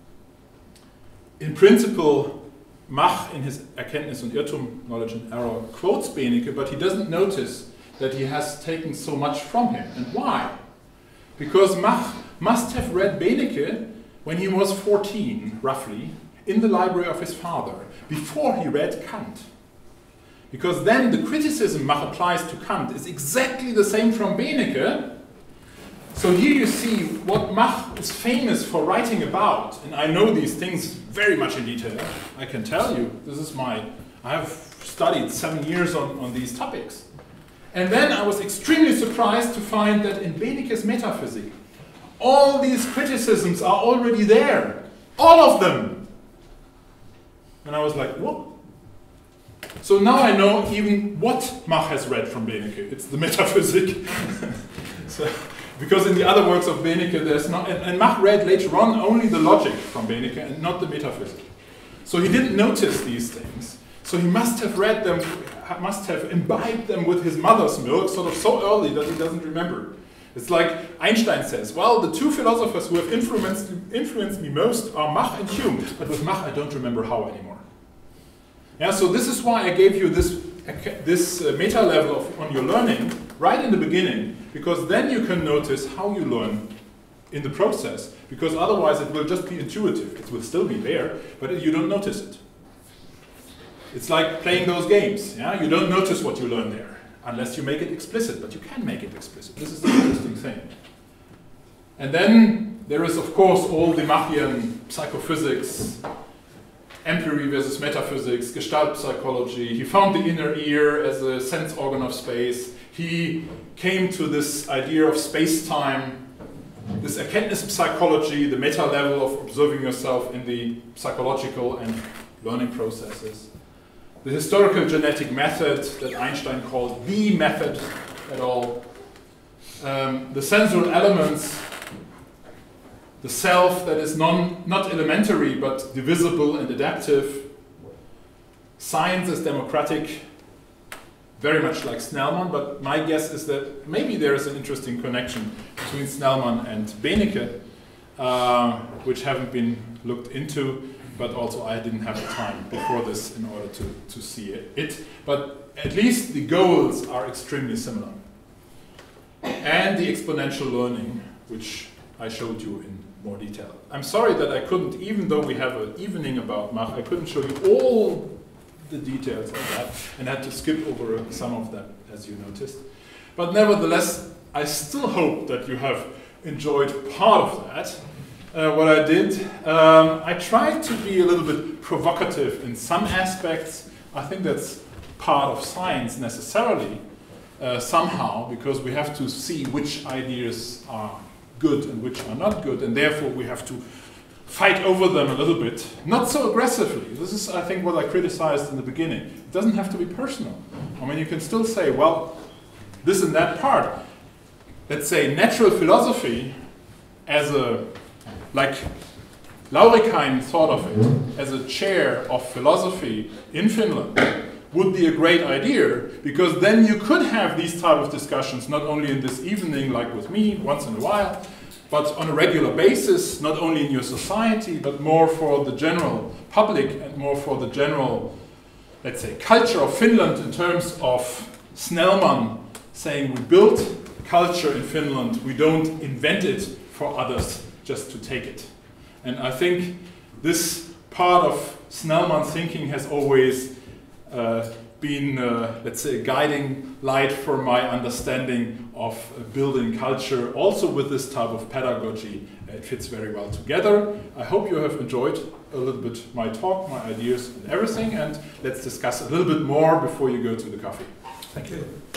in principle, Mach in his Erkenntnis und Irrtum, Knowledge and Error, quotes Benecke, but he doesn't notice that he has taken so much from him. And why? Because Mach must have read Benecke when he was fourteen, roughly, in the library of his father, before he read Kant. Because then the criticism Mach applies to Kant is exactly the same from Benecke. So here you see what Mach is famous for writing about, and I know these things very much in detail. I can tell you, this is my, I have studied seven years on, on these topics. And then I was extremely surprised to find that in Benecke's Metaphysic, all these criticisms are already there. All of them. And I was like, what? So now I know even what Mach has read from Benecke. It's the Metaphysic. So, because in the other works of Benecke, there's not, and, and Mach read later on only the logic from Benecke and not the Metaphysic. So he didn't notice these things. So he must have read them, must have imbibed them with his mother's milk sort of so early that he doesn't remember. It's like Einstein says, well, the two philosophers who have influenced, influenced me most are Mach and Hume, but with Mach I don't remember how anymore. Yeah, so this is why I gave you this, this uh, meta level of, on your learning right in the beginning, because then you can notice how you learn in the process, because otherwise it will just be intuitive. It will still be there, but you don't notice it. It's like playing those games. Yeah? You don't notice what you learn there, unless you make it explicit, but you can make it explicit. This is the interesting thing. And then there is, of course, all the Machian psychophysics, empiry versus metaphysics, gestalt psychology. He found the inner ear as a sense organ of space. He came to this idea of space-time, this erkenntnis psychology, the meta level of observing yourself in the psychological and learning processes. The historical genetic method that Einstein called the method at all. Um, the sensual elements, the self that is non, not elementary but divisible and adaptive. Science is democratic, very much like Snellman, but my guess is that maybe there is an interesting connection between Snellman and Benecke, uh, which haven't been looked into, but also I didn't have the time before this in order to, to see it. it. But at least the goals are extremely similar. And the exponential learning, which I showed you in more detail. I'm sorry that I couldn't, even though we have an evening about Mach, I couldn't show you all the details of that and had to skip over some of that, as you noticed. But nevertheless, I still hope that you have enjoyed part of that. Uh, what I did, um, I tried to be a little bit provocative in some aspects. I think that's part of science necessarily, uh, somehow, because we have to see which ideas are good and which are not good, and therefore we have to fight over them a little bit, not so aggressively. This is, I think, what I criticized in the beginning. It doesn't have to be personal. I mean, you can still say, well, this and that part. Let's say natural philosophy as a, like Laurikainen thought of it, as a chair of philosophy in Finland would be a great idea, because then you could have these type of discussions, not only in this evening, like with me, once in a while, but on a regular basis, not only in your society, but more for the general public and more for the general, let's say, culture of Finland in terms of Snellman saying we build culture in Finland, we don't invent it for others just to take it. And I think this part of Snellman thinking has always uh, been, uh, let's say, a guiding light for my understanding of uh, building culture, also with this type of pedagogy. It fits very well together. I hope you have enjoyed a little bit my talk, my ideas and everything, and let's discuss a little bit more before you go to the coffee. Thank you.